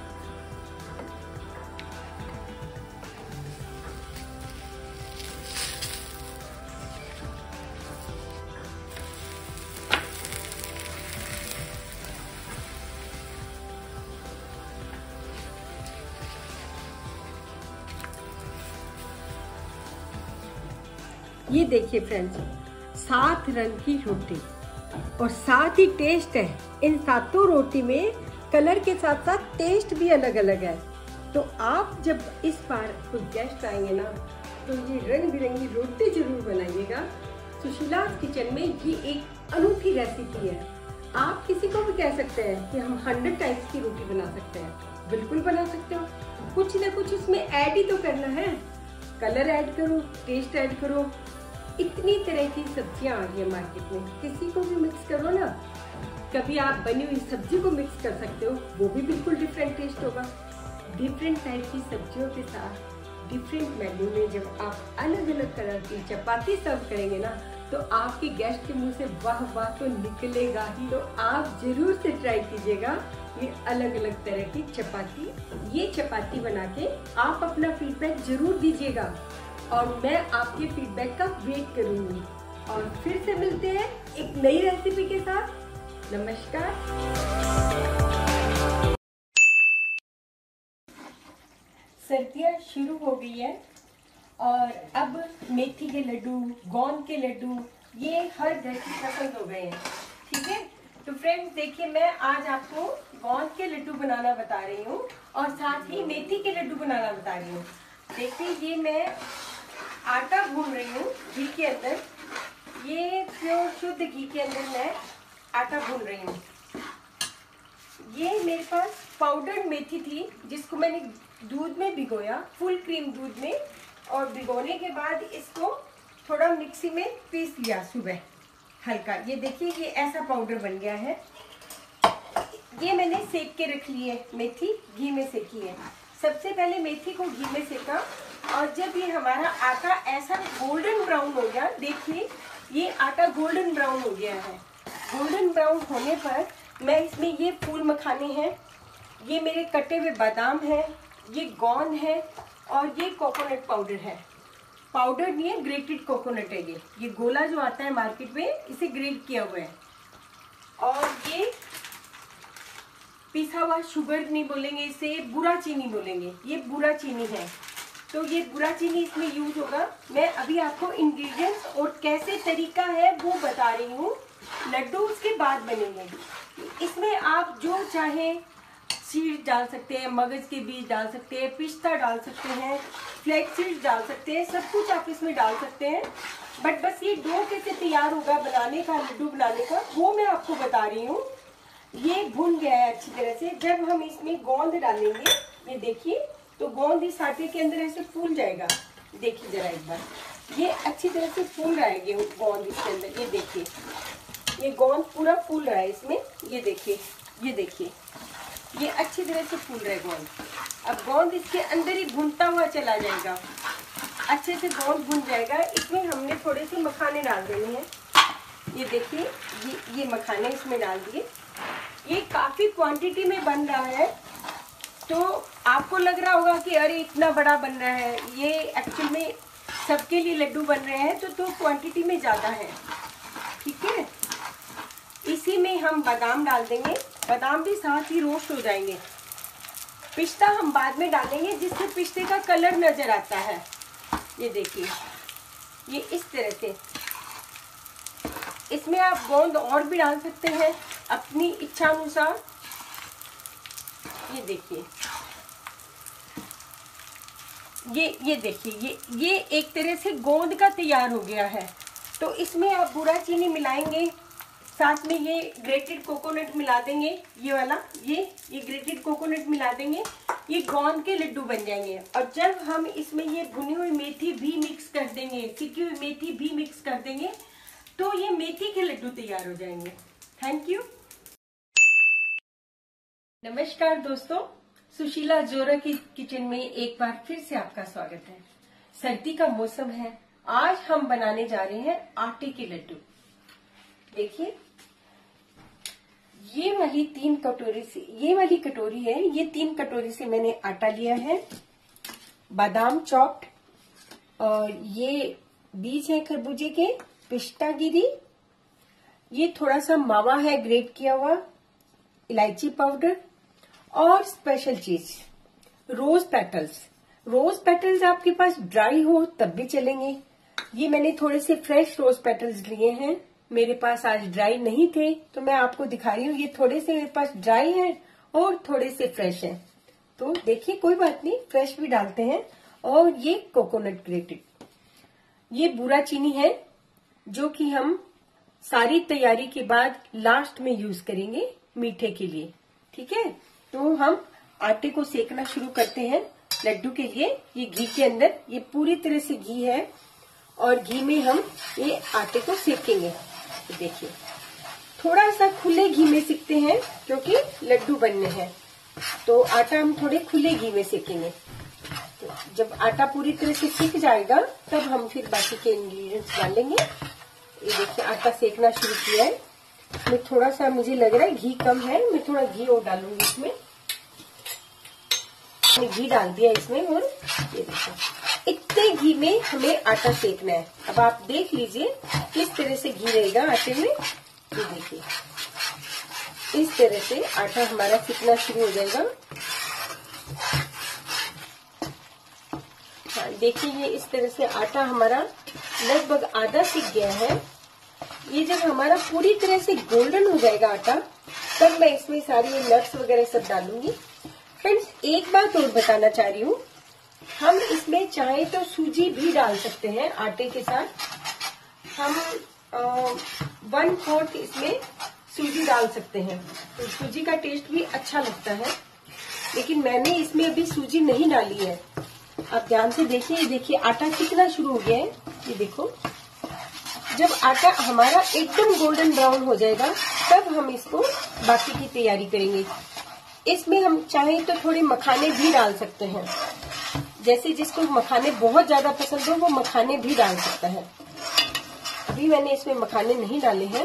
ये देखिए फ्रेंड्स, सात रंग की रोटी और साथ ही टेस्ट है। इन सातों रोटी में कलर के साथ साथ टेस्ट भी अलग अलग है। तो आप जब इस बार कोई गेस्ट आएंगे ना, तो ये रंग बिरंगी रोटी जरूर बनाइएगा। सुशीला's किचन में ये एक अनूठी रेसिपी है। आप किसी को भी कह सकते हैं कि हम हंड्रेड टाइप्स की रोटी बना सकते हैं। बिल्कुल बना सकते हो, कुछ ना कुछ उसमें ऐड ही तो करना है। कलर ऐड करो, टेस्ट ऐड करो। इतनी तरह की सब्जियां आ गई है मार्केट में, किसी को भी मिक्स करो ना। कभी आप बनी हुई सब्जी को मिक्स कर सकते हो, वो भी बिल्कुल डिफरेंट टेस्ट होगा। डिफरेंट टाइप की सब्जियों के साथ डिफरेंट मेन्यू में जब आप अलग अलग कलर की चपाती सर्व करेंगे ना, तो आपके गेस्ट के मुंह से वाह वाह तो निकलेगा ही। तो आप जरूर से ट्राई कीजिएगा ये अलग अलग तरह की चपाती। ये चपाती बना के आप अपना फीडबैक जरूर दीजिएगा और मैं आपके फीडबैक का वेट करूंगी। और फिर से मिलते हैं एक नई रेसिपी के साथ। नमस्कार। सर्दियां शुरू हो गई है और अब मेथी के लड्डू, गोंद के लड्डू, ये हर घर की पसंद हो गए हैं। ठीक है, तो फ्रेंड्स देखिए, मैं आज आपको गोंद के लड्डू बनाना बता रही हूँ और साथ ही मेथी के लड्डू बनाना बता रही हूँ। देखिए, ये मैं आटा भून रही हूँ घी के अंदर। ये प्योर शुद्ध घी के अंदर मैं आटा भून रही हूँ। ये मेरे पास पाउडर्ड मेथी थी, जिसको मैंने दूध में भिगोया, फुल क्रीम दूध में, और भिगोने के बाद इसको थोड़ा मिक्सी में पीस लिया सुबह हल्का। ये देखिए, ये ऐसा पाउडर बन गया है। ये मैंने सेक के रख ली है मेथी, घी में सेकी है। सबसे पहले मेथी को घी में सेका और जब ये हमारा आटा ऐसा गोल्डन ब्राउन हो गया, देखिए ये आटा गोल्डन ब्राउन हो गया है। गोल्डन ब्राउन होने पर मैं इसमें ये फूल मखाने हैं, ये मेरे कटे हुए बादाम है, ये गोंद है और ये कोकोनट पाउडर है। पाउडर नहीं है, ग्रेटेड कोकोनट है। ये ये गोला जो आता है मार्केट में, इसे ग्रेट किया हुआ है। और ये पिसा हुआ शुगर नहीं बोलेंगे, इसे बुरा चीनी बोलेंगे, ये बुरा चीनी है। तो ये बुरा चीनी इसमें यूज होगा। मैं अभी आपको इंग्रेडिएंट्स और कैसे तरीका है वो बता रही हूँ। लड्डू उसके बाद बनेंगे। इसमें आप जो चाहे सीड्स डाल सकते हैं, मगज के बीज डाल सकते हैं, पिस्ता डाल सकते हैं, फ्लैक्स सीड्स डाल सकते हैं, सब कुछ आप इसमें डाल सकते हैं। बट बस ये डो कैसे तैयार होगा बनाने का, लड्डू बनाने का, वो मैं आपको बता रही हूँ। ये भुन गया है अच्छी तरह से। जब हम इसमें गोंद डालेंगे, ये देखिए, तो गोंद इस आटे के अंदर ऐसे फूल जाएगा। देखिए जरा एक बार, ये अच्छी तरह से फूल रहा है गेहूं गोंद इसके अंदर। ये देखिए, ये गोंद पूरा फूल रहा है इसमें। ये देखिए, ये देखिए, ये अच्छी तरह से फूल रहा है गोंद। अब गोंद इसके अंदर ही भुनता हुआ चला जाएगा, अच्छे से गोंद भुन जाएगा। इसमें हमने थोड़े से मखाने डाल देने हैं। ये देखिए, ये ये मखाने इसमें डाल दिए। ये काफी क्वांटिटी में बन रहा है, तो आपको लग रहा होगा कि अरे इतना बड़ा बन रहा है। ये एक्चुअल में सबके लिए लड्डू बन रहे हैं, तो तो क्वांटिटी में ज्यादा है। ठीक है, इसी में हम बादाम डाल देंगे। बादाम भी साथ ही रोस्ट हो जाएंगे। पिस्ता हम बाद में डालेंगे, जिससे पिस्ते का कलर नजर आता है। ये देखिए, ये इस तरह से। इसमें आप गोंद और भी डाल सकते हैं अपनी इच्छा अनुसार। ये देखिए, ये ये देखिए, ये ये एक तरह से गोंद का तैयार हो गया है। तो इसमें आप बुरा चीनी मिलाएंगे, साथ में ये ग्रेटेड कोकोनट मिला देंगे। ये वाला, ये ये ग्रेटेड कोकोनट मिला देंगे। ये गोंद के लड्डू बन जाएंगे। और जब हम इसमें ये भुनी हुई मेथी भी मिक्स कर देंगे, सिकी हुई मेथी भी मिक्स कर देंगे, तो ये मेथी के लड्डू तैयार हो जाएंगे। Thank you. नमस्कार दोस्तों, सुशीला जोरा की किचन में एक बार फिर से आपका स्वागत है। सर्दी का मौसम है, आज हम बनाने जा रहे हैं आटे के लड्डू। देखिए, ये वाली तीन कटोरी से, ये वाली कटोरी है, ये तीन कटोरी से मैंने आटा लिया है। बादाम चॉप्ड, और ये बीज है खरबूजे के, पिस्ता गिरी, ये थोड़ा सा मावा है ग्रेट किया हुआ, इलायची पाउडर और स्पेशल चीज रोज पेटल्स। रोज पेटल्स आपके पास ड्राई हो तब भी चलेंगे। ये मैंने थोड़े से फ्रेश रोज पेटल्स लिए हैं, मेरे पास आज ड्राई नहीं थे तो मैं आपको दिखा रही हूँ। ये थोड़े से मेरे पास ड्राई हैं और थोड़े से फ्रेश हैं, तो देखिए कोई बात नहीं, फ्रेश भी डालते हैं। और ये कोकोनट ग्रेटेड, ये बुरा चीनी है जो कि हम सारी तैयारी के बाद लास्ट में यूज करेंगे मीठे के लिए। ठीक है, तो हम आटे को सेकना शुरू करते हैं लड्डू के लिए। ये घी के अंदर, ये पूरी तरह से घी है और घी में हम ये आटे को सेकेंगे। देखिए, थोड़ा सा खुले घी में सेकते हैं क्योंकि लड्डू बनने हैं, तो आटा हम थोड़े खुले घी में सेकेंगे। तो जब आटा पूरी तरह से सीख जाएगा तब हम फिर बाकी के इंग्रेडिएंट्स डालेंगे। ये देखिए, आटा सेकना शुरू किया है। इसमें थोड़ा सा मुझे लग रहा है घी कम है, मैं थोड़ा घी और डालूंगी इसमें। मैंने घी डाल दिया इसमें, और ये देखो इतने घी में हमें आटा सेकना है। अब आप देख लीजिए किस तरह से घी रहेगा आटे में। ये देखिए, इस तरह से आटा हमारा सिकना शुरू हो जाएगा। हाँ, देखिए, ये इस तरह से आटा हमारा लगभग आधा सिक गया है। ये जब हमारा पूरी तरह से गोल्डन हो जाएगा आटा, तब मैं इसमें सारी नट्स वगैरह सब डालूंगी। फ्रेंड्स, एक बात और बताना चाह रही हूँ, हम इसमें चाहे तो सूजी भी डाल सकते हैं आटे के साथ। हम आ, वन फोर्थ इसमें सूजी डाल सकते हैं, तो सूजी का टेस्ट भी अच्छा लगता है। लेकिन मैंने इसमें अभी सूजी नहीं डाली है। आप ध्यान से देखिए, देखिए आटा कितना शुरू हो गया है। ये देखो, जब आटा हमारा एकदम गोल्डन ब्राउन हो जाएगा तब हम इसको बाकी की तैयारी करेंगे। इसमें हम चाहें तो थोड़े मखाने भी डाल सकते हैं, जैसे जिसको मखाने बहुत ज्यादा पसंद हो वो मखाने भी डाल सकता है। अभी मैंने इसमें मखाने नहीं डाले हैं।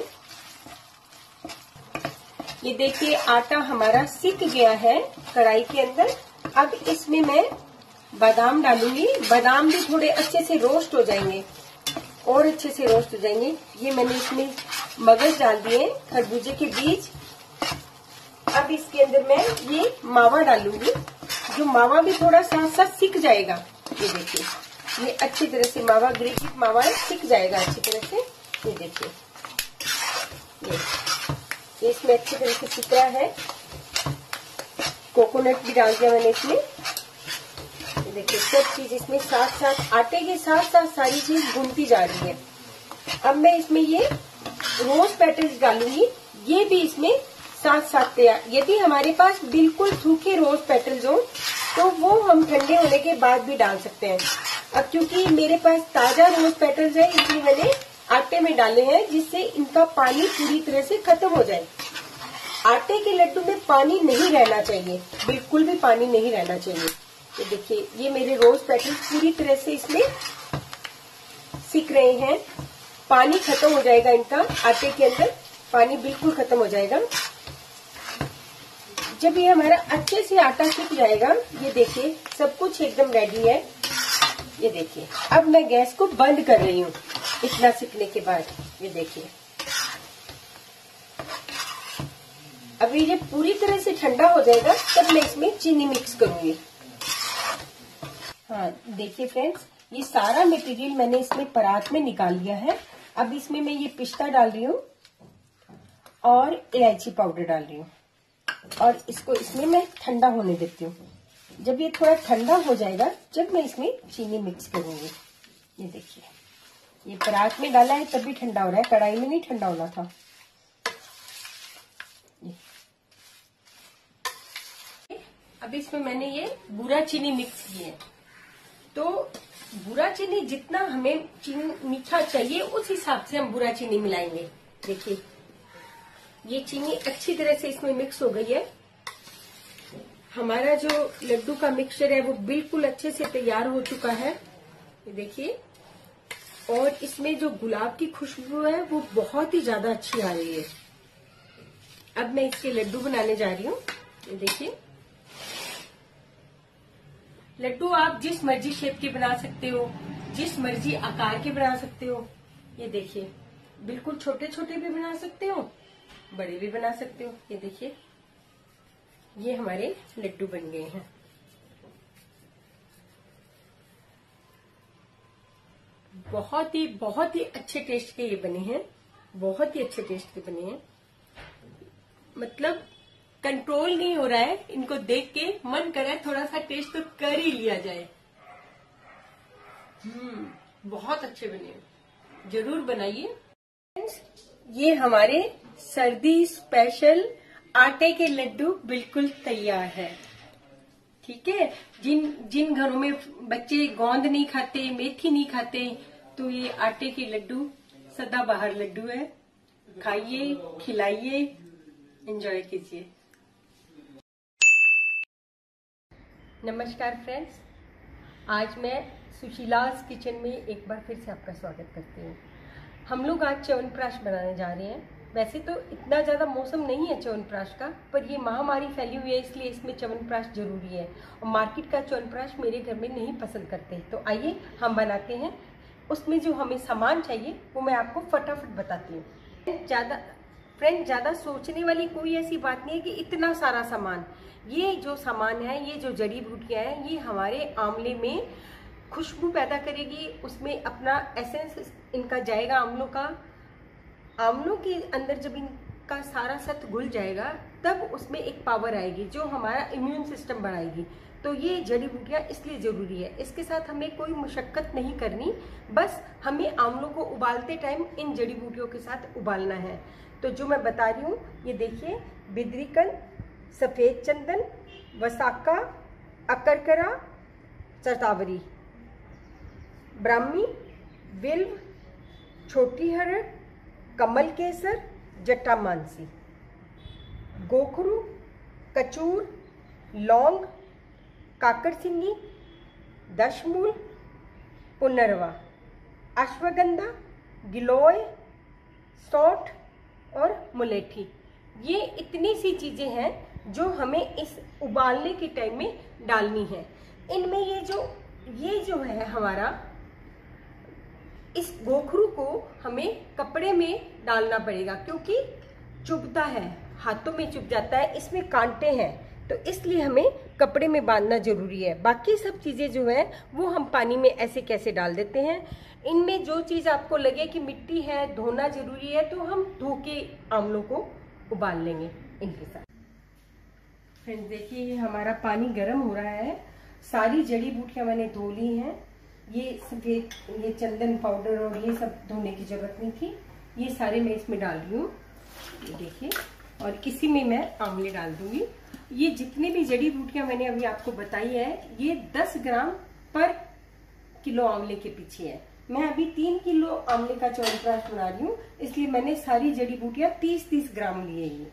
ये देखिए आटा हमारा सिक गया है कढ़ाई के अंदर। अब इसमें मैं बादाम डालूंगी। बादाम भी थोड़े अच्छे से रोस्ट हो जाएंगे और अच्छे से रोस्ट हो जाएंगे। ये मैंने इसमें मगज डाल दिए, खरबूजे के बीज। अब इसके अंदर मैं ये मावा डालूंगी, जो मावा भी थोड़ा साथ साथ सिक जाएगा। ये देखिए ये अच्छी तरह से मावा, ग्रेटेड मावा है, सिक जाएगा अच्छी तरह से। ये देखिए ये, ये इसमें अच्छी तरह से सिक रहा है। कोकोनट भी डाल दिया मैंने इसमें। देखिए सब चीज इसमें साथ साथ, आटे के साथ साथ सारी चीज भूनती जा रही है। अब मैं इसमें ये रोज पेटल्स डालूंगी, ये भी इसमें साथ साथ तैयार। यदि हमारे पास बिल्कुल सूखे रोज पेटल्स हो तो वो हम ठंडे होने के बाद भी डाल सकते हैं। अब क्योंकि मेरे पास ताजा रोज पेटल्स है इसलिए मैंने आटे में डाले हैं, जिससे इनका पानी पूरी तरह से खत्म हो जाए। आटे के लड्डू में पानी नहीं रहना चाहिए, बिल्कुल भी पानी नहीं रहना चाहिए। ये देखिए ये मेरे रोज पेटल्स पूरी तरह से इसमें सिक रहे हैं। पानी खत्म हो जाएगा इनका, आटे के अंदर पानी बिल्कुल खत्म हो जाएगा। जब ये हमारा अच्छे से आटा सिक जाएगा, ये देखिए सब कुछ एकदम रेडी है। ये देखिए अब मैं गैस को बंद कर रही हूँ इतना सिकने के बाद। ये देखिए अभी ये पूरी तरह से ठंडा हो जाएगा तब मैं इसमें चीनी मिक्स करूंगी। हाँ देखिए फ्रेंड्स, ये सारा मटेरियल मैंने इसमें परात में निकाल लिया है। अब इसमें मैं ये पिस्ता डाल रही हूँ और इलायची पाउडर डाल रही हूँ और इसको इसमें मैं ठंडा होने देती हूँ। जब ये थोड़ा ठंडा हो जाएगा जब मैं इसमें चीनी मिक्स करूंगी। ये देखिए ये परात में डाला है तभी ठंडा हो रहा है, कढ़ाई में नहीं ठंडा होना था। अब इसमें मैंने ये बूरा चीनी मिक्स की है, तो बूरा चीनी जितना हमें चीनी मीठा चाहिए उस हिसाब से हम बूरा चीनी मिलाएंगे। देखिए ये चीनी अच्छी तरह से इसमें मिक्स हो गई है। हमारा जो लड्डू का मिक्सचर है वो बिल्कुल अच्छे से तैयार हो चुका है। ये देखिए, और इसमें जो गुलाब की खुशबू है वो बहुत ही ज्यादा अच्छी आ रही है। अब मैं इसके लड्डू बनाने जा रही हूँ। ये देखिए लड्डू आप जिस मर्जी शेप के बना सकते हो, जिस मर्जी आकार के बना सकते हो। ये देखिए बिल्कुल छोटे छोटे भी बना सकते हो, बड़े भी बना सकते हो। ये देखिए ये हमारे लड्डू बन गए हैं। बहुत ही बहुत ही अच्छे टेस्ट के ये बने हैं, बहुत ही अच्छे टेस्ट के बने हैं। मतलब कंट्रोल नहीं हो रहा है, इनको देख के मन कर रहा है थोड़ा सा टेस्ट तो कर ही लिया जाए। हम्म बहुत अच्छे बने हैं, जरूर बनाइए। ये हमारे सर्दी स्पेशल आटे के लड्डू बिल्कुल तैयार है। ठीक है, जिन जिन घरों में बच्चे गोंद नहीं खाते, मेथी नहीं खाते, तो ये आटे के लड्डू सदाबहार लड्डू है। खाइए, खिलाइए, एंजॉय कीजिए। नमस्कार फ्रेंड्स, आज मैं सुशीलास किचन में एक बार फिर से आपका स्वागत करती हूँ। हम लोग आज च्यवनप्राश बनाने जा रहे हैं। वैसे तो इतना ज़्यादा मौसम नहीं है च्यवनप्राश का, पर ये महामारी फैली हुई है इसलिए इसमें च्यवनप्राश जरूरी है और मार्केट का च्यवनप्राश मेरे घर में नहीं पसंद करते। तो आइए हम बनाते हैं। उसमें जो हमें सामान चाहिए वो मैं आपको फटाफट बताती हूँ। ज़्यादा फ्रेंड ज़्यादा सोचने वाली कोई ऐसी बात नहीं है कि इतना सारा सामान। ये जो सामान है, ये जो जड़ी बूटियाँ हैं, ये हमारे आंवले में खुशबू पैदा करेगी, उसमें अपना एसेंस इनका जाएगा आंवलों का। आंवलों के अंदर जब इनका सारा सत्व घुल जाएगा तब उसमें एक पावर आएगी जो हमारा इम्यून सिस्टम बढ़ाएगी। तो ये जड़ी बूटियाँ इसलिए ज़रूरी है। इसके साथ हमें कोई मुशक्क़त नहीं करनी, बस हमें आंवलों को उबालते टाइम इन जड़ी बूटियों के साथ उबालना है। तो जो मैं बता रही हूँ, ये देखिए, बिद्रिकन, सफ़ेद चंदन, वसाका, अकरकरा, शतावरी, ब्राह्मी, बिल्व, छोटी हरड़, कमल केसर, जटामांसी, गोखरू, कचूर, लौंग, काकड़सिंगी, दशमूल, पुनरवा, अश्वगंधा, गिलोय, सौंठ और मुलेठी। ये इतनी सी चीजें हैं जो हमें इस उबालने के टाइम में डालनी है। इनमें ये जो ये जो है हमारा, इस गोखरू को हमें कपड़े में डालना पड़ेगा क्योंकि चुभता है, हाथों में चुभ जाता है, इसमें कांटे हैं, तो इसलिए हमें कपड़े में बांधना जरूरी है। बाकी सब चीजें जो है वो हम पानी में ऐसे कैसे डाल देते हैं। इनमें जो चीज आपको लगे कि मिट्टी है, धोना जरूरी है, तो हम धो के आंवलों को उबाल लेंगे इनके साथ। फ्रेंड्स देखिए, ये हमारा पानी गर्म हो रहा है। सारी जड़ी बूटियां मैंने धो ली हैं। ये सफेद, ये चंदन पाउडर और ये सब धोने की जरूरत नहीं थी। ये सारे मैं इसमें डाल रही हूँ, ये देखिए, और इसी में मैं आंवले डाल दूंगी। ये जितनी भी जड़ी बूटियां मैंने अभी आपको बताई है, ये दस ग्राम पर किलो आंवले के पीछे है। मैं अभी तीन किलो आंवले का च्यवनप्राश बना रही हूँ, इसलिए मैंने सारी जड़ी बूटियां तीस तीस ग्राम लिए। ये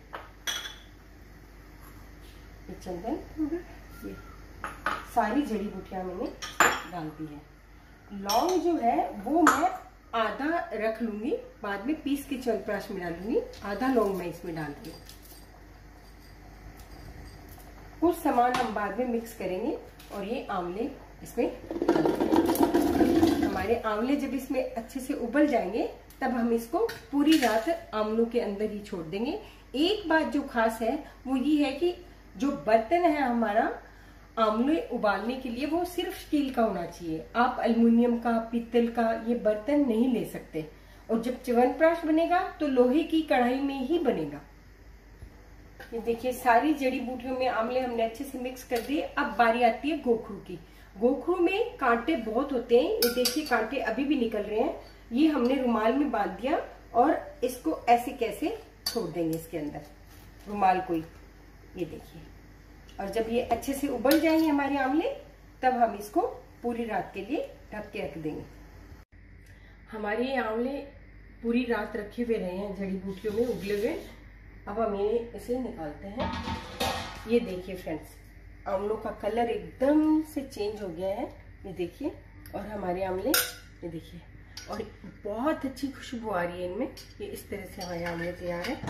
चंदन पाउडर, ये सारी जड़ी बूटियां मैंने डाल दी है। लौंग जो है वो मैं आधा रख लूंगी, बाद में पीस के च्यवनप्राश में डालूंगी। आधा लौंग मैं इसमें डाल दूंगी। कुछ सामान हम बाद में मिक्स करेंगे और ये आंवले इसमें डाल देंगे। हमारे आंवले जब इसमें अच्छे से उबल जाएंगे तब हम इसको पूरी रात आंवलों के अंदर ही छोड़ देंगे। एक बात जो खास है वो ये है कि जो बर्तन है हमारा आंवले उबालने के लिए, वो सिर्फ स्टील का होना चाहिए। आप एल्युमिनियम का, पीतल का ये बर्तन नहीं ले सकते। और जब च्यवनप्राश बनेगा तो लोहे की कढ़ाई में ही बनेगा। ये देखिए, सारी जड़ी बूटियों में आंवले हमने अच्छे से मिक्स कर दिए। अब बारी आती है गोखरू की। गोखरू में कांटे बहुत होते हैं। ये देखिए, कांटे अभी भी निकल रहे हैं। ये हमने रुमाल में बांध दिया और इसको ऐसे कैसे छोड़ देंगे इसके अंदर, रुमाल को ही। ये देखिए, और जब ये अच्छे से उबल जाएंगे हमारे आंवले, तब हम इसको पूरी रात के लिए ढक के रख देंगे। हमारे ये आंवले पूरी रात रखे हुए रहे हैं जड़ी बूटियों में उबले हुए। अब हम ये इसे निकालते हैं। ये देखिए फ्रेंड्स, आंवलों का कलर एकदम से चेंज हो गया है। ये देखिए, और हमारे आंवले ये देखिए, और बहुत अच्छी खुशबू आ रही है इनमें। ये इस तरह से हमारे आंवले तैयार है।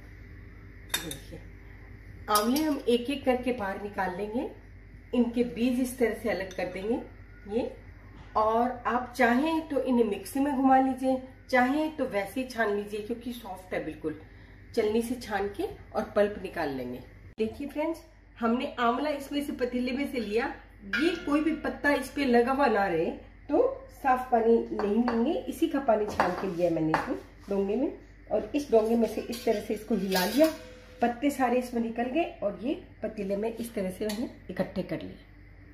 देखिए, आंवले हम एक एक करके बाहर निकाल लेंगे। इनके बीज इस तरह से अलग कर देंगे ये। और आप चाहें तो इन्हें मिक्सी में घुमा लीजिए, चाहें तो वैसे ही छान लीजिए, क्योंकि सॉफ्ट है बिल्कुल। चलनी से छान के और पल्प निकाल लेंगे। देखिए फ्रेंड्स, हमने आंवला इसमें से पतीले में से लिया। ये कोई भी पत्ता इस पे लगा हुआ ना रहे, तो साफ पानी नहीं लेंगे। इसी का पानी छान के लिया मैंने इसमें डोंगे में, और इस डोंगे में से इस तरह से इसको हिला लिया। पत्ते सारे इसमें निकल गए और ये पतीले में इस तरह से मैंने इकट्ठे कर लिए।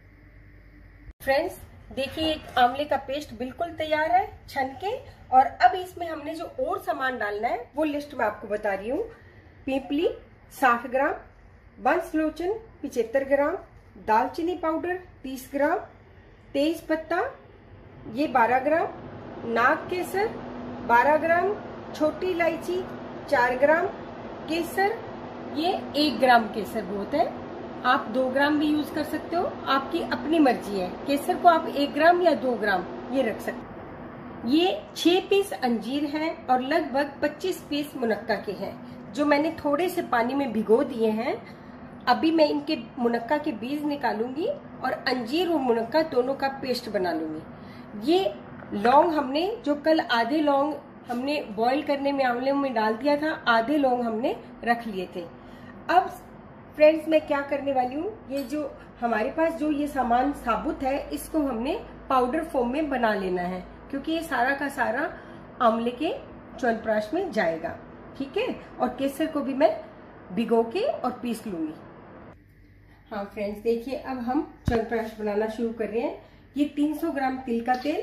फ्रेंड्स देखिए, एक आंवले का पेस्ट बिल्कुल तैयार है छन के। और अब इसमें हमने जो और सामान डालना है वो लिस्ट में आपको बता रही हूँ। पीपली साठ ग्राम, बंसलोचन पिचहत्तर ग्राम, दालचीनी पाउडर तीस ग्राम, तेज पत्ता ये बारह ग्राम, नाग केसर बारह ग्राम, छोटी इलायची चार ग्राम, केसर ये एक ग्राम केसर बहुत है। आप दो ग्राम भी यूज कर सकते हो, आपकी अपनी मर्जी है। केसर को आप एक ग्राम या दो ग्राम ये रख सकते हो। ये छह पीस अंजीर है और लगभग पच्चीस पीस मुनक्का के हैं, जो मैंने थोड़े से पानी में भिगो दिए हैं। अभी मैं इनके मुनक्का के बीज निकालूंगी और अंजीर और मुनक्का दोनों का पेस्ट बना लूंगी। ये लौंग हमने जो कल आधे लौंग हमने बॉईल करने में आंवले में डाल दिया था, आधे लौंग हमने रख लिए थे। अब फ्रेंड्स मैं क्या करने वाली हूँ, ये जो हमारे पास जो ये सामान साबुत है, इसको हमने पाउडर फॉर्म में बना लेना है, क्योंकि ये सारा का सारा आंवले के च्यवनप्राश में जाएगा। ठीक है, और केसर को भी मैं भिगो के और पीस लूंगी। हाँ फ्रेंड्स देखिए, अब हम च्यवनप्राश बनाना शुरू कर रहे हैं। ये तीन सौ ग्राम तिल का तेल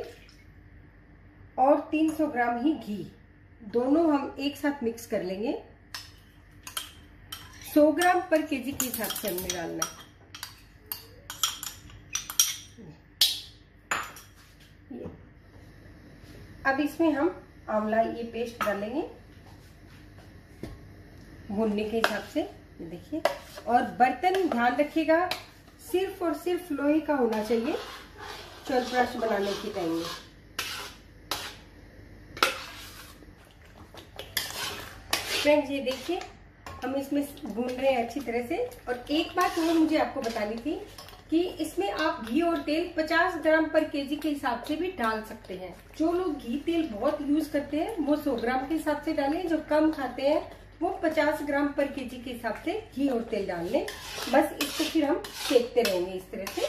और तीन सौ ग्राम ही घी, दोनों हम एक साथ मिक्स कर लेंगे। सौ ग्राम पर केजी के हिसाब से हमने डालना है। अब इसमें हम आंवला ये पेस्ट डालेंगे भूनने के हिसाब से, ये देखिए। और बर्तन ध्यान रखिएगा सिर्फ और सिर्फ लोहे का होना चाहिए च्यवनप्राश बनाने के टाइम में। फ्रेंड्स ये देखिए हम इसमें भून रहे हैं अच्छी तरह से। और एक बात और मुझे आपको बतानी थी कि इसमें आप घी और तेल पचास ग्राम पर केजी के हिसाब से भी डाल सकते हैं। जो लोग घी तेल बहुत यूज करते हैं वो सौ ग्राम के हिसाब से डालें, जो कम खाते हैं वो पचास ग्राम पर केजी के हिसाब से घी और तेल डाल लें। बस इसको फिर हम सेकते रहेंगे इस तरह से।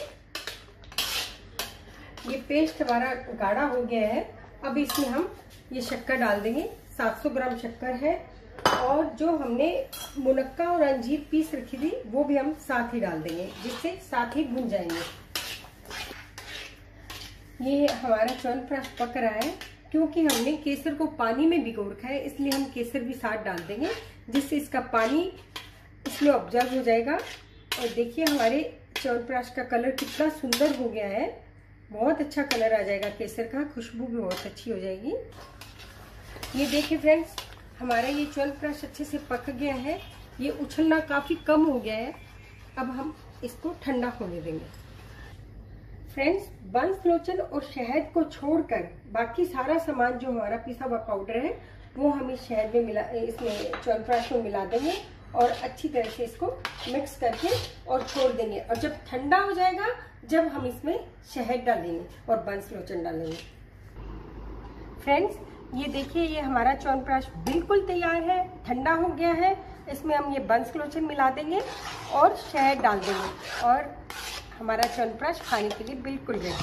ये पेस्ट हमारा गाढ़ा हो गया है। अब इसमें हम ये शक्कर डाल देंगे, सात सौ ग्राम शक्कर है। और जो हमने मुनक्का और अंजीर पीस रखी थी वो भी हम साथ ही डाल देंगे, जिससे साथ ही भुन जाएंगे। ये हमारा च्यवनप्राश पक रहा है। क्योंकि हमने केसर को पानी में भिगो रखा है इसलिए हम केसर भी साथ डाल देंगे, जिससे इसका पानी इसमें ऑब्जर्व हो जाएगा। और देखिए हमारे च्यवनप्राश का कलर कितना सुंदर हो गया है, बहुत अच्छा कलर आ जाएगा केसर का, खुशबू भी बहुत अच्छी हो जाएगी। ये देखिए फ्रेंड्स हमारा ये च्यवनप्राश अच्छे से पक गया है, ये उछलना काफी कम हो गया है। अब हम इसको ठंडा होने देंगे। फ्रेंड्स बंसलोचन और शहद को छोड़कर बाकी सारा सामान जो हमारा पिसा हुआ पाउडर है वो हम इस शहद में मिला इसमें च्यवनप्राश में मिला देंगे और अच्छी तरह से इसको मिक्स करके और छोड़ देंगे। और जब ठंडा हो जाएगा जब हम इसमें शहद डालेंगे और बंसलोचन डालेंगे। फ्रेंड्स ये देखिए ये हमारा च्यवनप्राश बिल्कुल तैयार है, ठंडा हो गया है। इसमें हम ये बंसलोचन मिला देंगे और शहद डाल देंगे और हमारा च्यवनप्राश खाने के लिए बिल्कुल रेडी।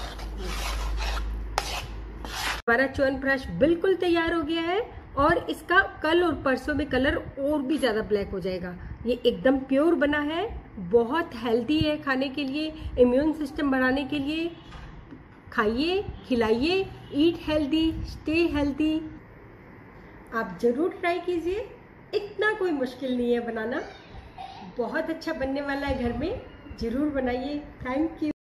हमारा च्यवनप्राश बिल्कुल तैयार हो गया है और इसका कल और परसों में कलर और भी ज्यादा ब्लैक हो जाएगा। ये एकदम प्योर बना है, बहुत हेल्दी है खाने के लिए, इम्यून सिस्टम बढ़ाने के लिए। खाइए, खिलाइए, ईट हेल्दी, स्टे हेल्दी। आप जरूर ट्राई कीजिए, इतना कोई मुश्किल नहीं है बनाना, बहुत अच्छा बनने वाला है, घर में जरूर बनाइए। Thank you.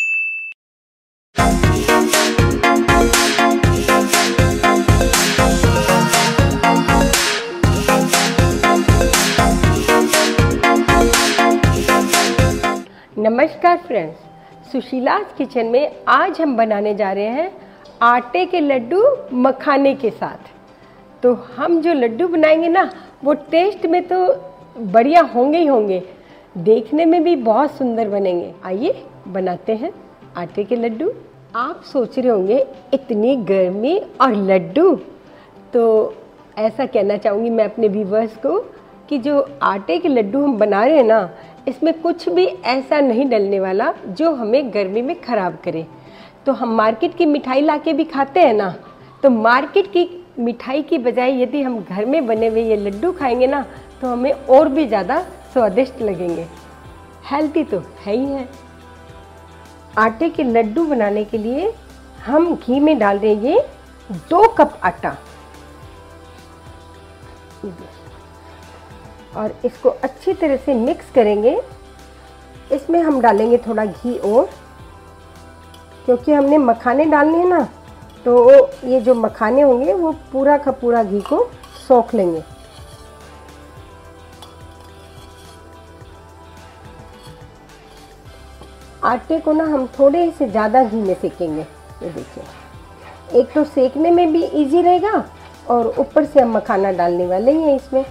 नमस्कार फ्रेंड्स, सुशीलास किचन में आज हम बनाने जा रहे हैं आटे के लड्डू मखाने के साथ। तो हम जो लड्डू बनाएंगे ना वो टेस्ट में तो बढ़िया होंगे ही होंगे, देखने में भी बहुत सुंदर बनेंगे। आइए बनाते हैं आटे के लड्डू। आप सोच रहे होंगे इतनी गर्मी और लड्डू, तो ऐसा कहना चाहूँगी मैं अपने व्यूअर्स को कि जो आटे के लड्डू हम बना रहे हैं ना इसमें कुछ भी ऐसा नहीं डलने वाला जो हमें गर्मी में ख़राब करे। तो हम मार्केट की मिठाई लाके भी खाते हैं ना, तो मार्केट की मिठाई की बजाय यदि हम घर में बने हुए ये लड्डू खाएंगे ना तो हमें और भी ज़्यादा स्वादिष्ट लगेंगे। हेल्दी तो है ही है। आटे के लड्डू बनाने के लिए हम घी में डाल देंगे दो कप आटा और इसको अच्छी तरह से मिक्स करेंगे। इसमें हम डालेंगे थोड़ा घी और, क्योंकि हमने मखाने डालने हैं ना तो ये जो मखाने होंगे वो पूरा का पूरा घी को सोख लेंगे। आटे को ना हम थोड़े से ज़्यादा घी में सेकेंगे। ये देखिए, एक तो सेकने में भी इजी रहेगा और ऊपर से हम मखाना डालने वाले ही हैं इसमें।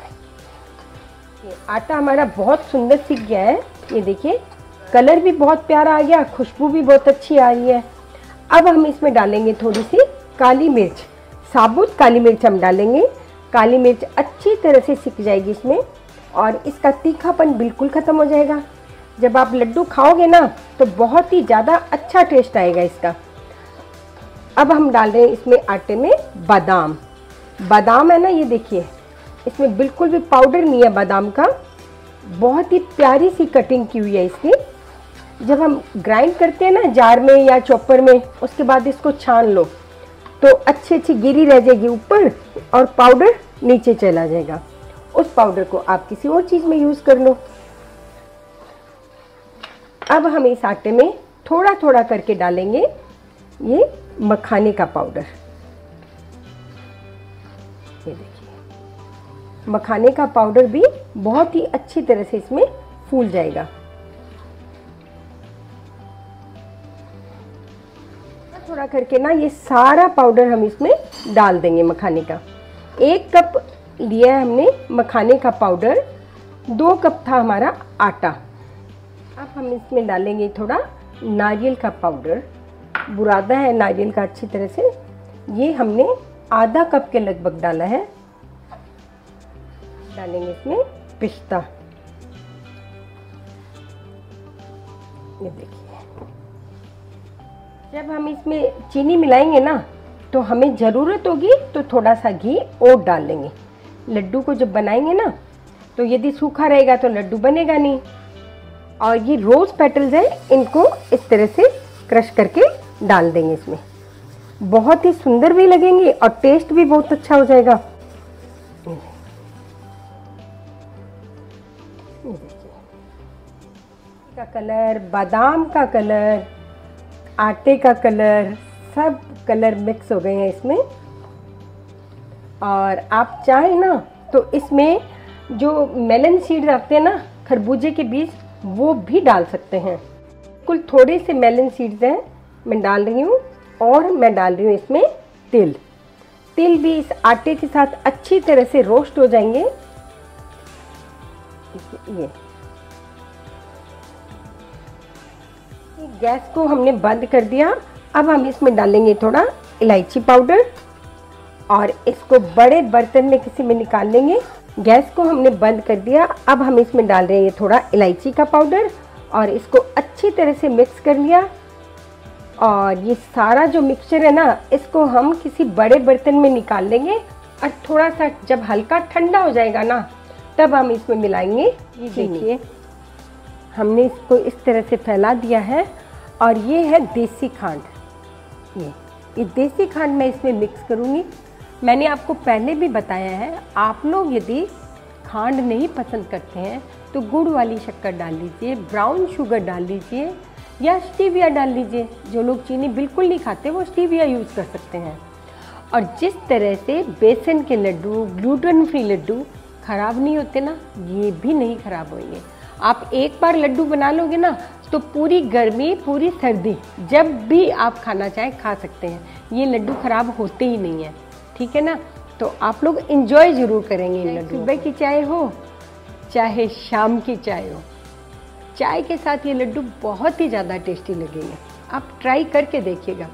ये आटा हमारा बहुत सुंदर सीख गया है। ये देखिए कलर भी बहुत प्यारा आ गया, खुशबू भी बहुत अच्छी आ रही है। अब हम इसमें डालेंगे थोड़ी सी काली मिर्च, साबुत काली मिर्च हम डालेंगे। काली मिर्च अच्छी तरह से सिक जाएगी इसमें और इसका तीखापन बिल्कुल ख़त्म हो जाएगा। जब आप लड्डू खाओगे ना तो बहुत ही ज़्यादा अच्छा टेस्ट आएगा इसका। अब हम डाल रहे हैं इसमें आटे में बादाम। बादाम है ना, ये देखिए इसमें बिल्कुल भी पाउडर नहीं है बादाम का, बहुत ही प्यारी सी कटिंग की हुई है इसकी। जब हम ग्राइंड करते हैं ना जार में या चॉपर में, उसके बाद इसको छान लो तो अच्छी अच्छी गिरी रह जाएगी ऊपर और पाउडर नीचे चला जाएगा। उस पाउडर को आप किसी और चीज़ में यूज़ कर लो। अब हम इस आटे में थोड़ा थोड़ा करके डालेंगे ये मखाने का पाउडर। मखाने का पाउडर भी बहुत ही अच्छी तरह से इसमें फूल जाएगा। थोड़ा करके ना ये सारा पाउडर हम इसमें डाल देंगे मखाने का। एक कप लिया है हमने मखाने का पाउडर, दो कप था हमारा आटा। अब हम इसमें डालेंगे थोड़ा नारियल का पाउडर, बुरादा है नारियल का अच्छी तरह से, ये हमने आधा कप के लगभग डाला है। डालेंगे इसमें पिस्ता, ये देखिए। जब हम इसमें चीनी मिलाएंगे ना तो हमें ज़रूरत होगी तो थोड़ा सा घी और डाल लेंगे। लड्डू को जब बनाएंगे ना तो यदि सूखा रहेगा तो लड्डू बनेगा नहीं। और ये रोज़ पेटल्स है, इनको इस तरह से क्रश करके डाल देंगे इसमें। बहुत ही सुंदर भी लगेंगे और टेस्ट भी बहुत अच्छा हो जाएगा। का कलर, बादाम का कलर, आटे का कलर, सब कलर मिक्स हो गए हैं इसमें। और आप चाहें ना तो इसमें जो मेलन सीड आते हैं ना, खरबूजे के बीज, वो भी डाल सकते हैं। कुल थोड़े से मेलन सीड्स हैं मैं डाल रही हूँ। और मैं डाल रही हूँ इसमें तिल। तिल भी इस आटे के साथ अच्छी तरह से रोस्ट हो जाएंगे। ये गैस को हमने बंद कर दिया। अब हम इसमें डालेंगे थोड़ा इलायची पाउडर और इसको बड़े बर्तन में किसी में निकाल लेंगे। गैस को हमने बंद कर दिया। अब हम इसमें डाल रहे हैं थोड़ा इलायची का पाउडर और इसको अच्छी तरह से मिक्स कर लिया। और ये सारा जो मिक्सचर है ना, इसको हम किसी बड़े बर्तन में निकाल लेंगे और थोड़ा सा जब हल्का ठंडा हो जाएगा ना, तब हम इसमें मिलाएंगे। ये देखिए हमने इसको इस तरह से फैला दिया है। और ये है देसी खांड। ये ये देसी खांड मैं इसमें मिक्स करूँगी। मैंने आपको पहले भी बताया है, आप लोग यदि खांड नहीं पसंद करते हैं तो गुड़ वाली शक्कर डाल लीजिए, ब्राउन शुगर डाल लीजिए या स्टीविया डाल लीजिए। जो लोग चीनी बिल्कुल नहीं खाते वो स्टीविया यूज़ कर सकते हैं। और जिस तरह से बेसन के लड्डू, ग्लूटेन फ्री लड्डू ख़राब नहीं होते ना, ये भी नहीं ख़राब होंगे। आप एक बार लड्डू बना लोगे ना तो पूरी गर्मी, पूरी सर्दी, जब भी आप खाना चाहें खा सकते हैं। ये लड्डू ख़राब होते ही नहीं है, ठीक है ना। तो आप लोग एंजॉय ज़रूर करेंगे इन लड्डू। सुबह की चाय हो चाहे शाम की चाय हो, चाय के साथ ये लड्डू बहुत ही ज़्यादा टेस्टी लगेंगे। आप ट्राई करके देखिएगा।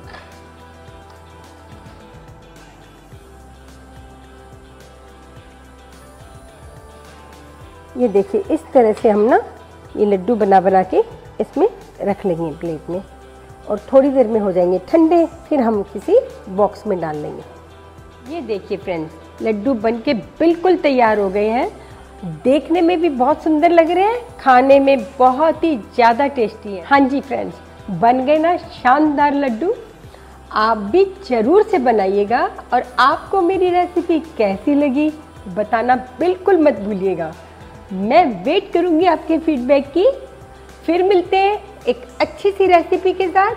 ये देखिए इस तरह से हम ना ये लड्डू बना बना के इसमें रख लेंगे प्लेट में और थोड़ी देर में हो जाएंगे ठंडे। फिर हम किसी बॉक्स में डाल लेंगे। ये देखिए फ्रेंड्स, लड्डू बनके बिल्कुल तैयार हो गए हैं। देखने में भी बहुत सुंदर लग रहे हैं, खाने में बहुत ही ज़्यादा टेस्टी है। हाँ जी फ्रेंड्स, बन गए ना शानदार लड्डू। आप भी ज़रूर से बनाइएगा और आपको मेरी रेसिपी कैसी लगी बताना बिल्कुल मत भूलिएगा। मैं वेट करूँगी आपके फीडबैक की। फिर मिलते हैं एक अच्छी सी रेसिपी के साथ।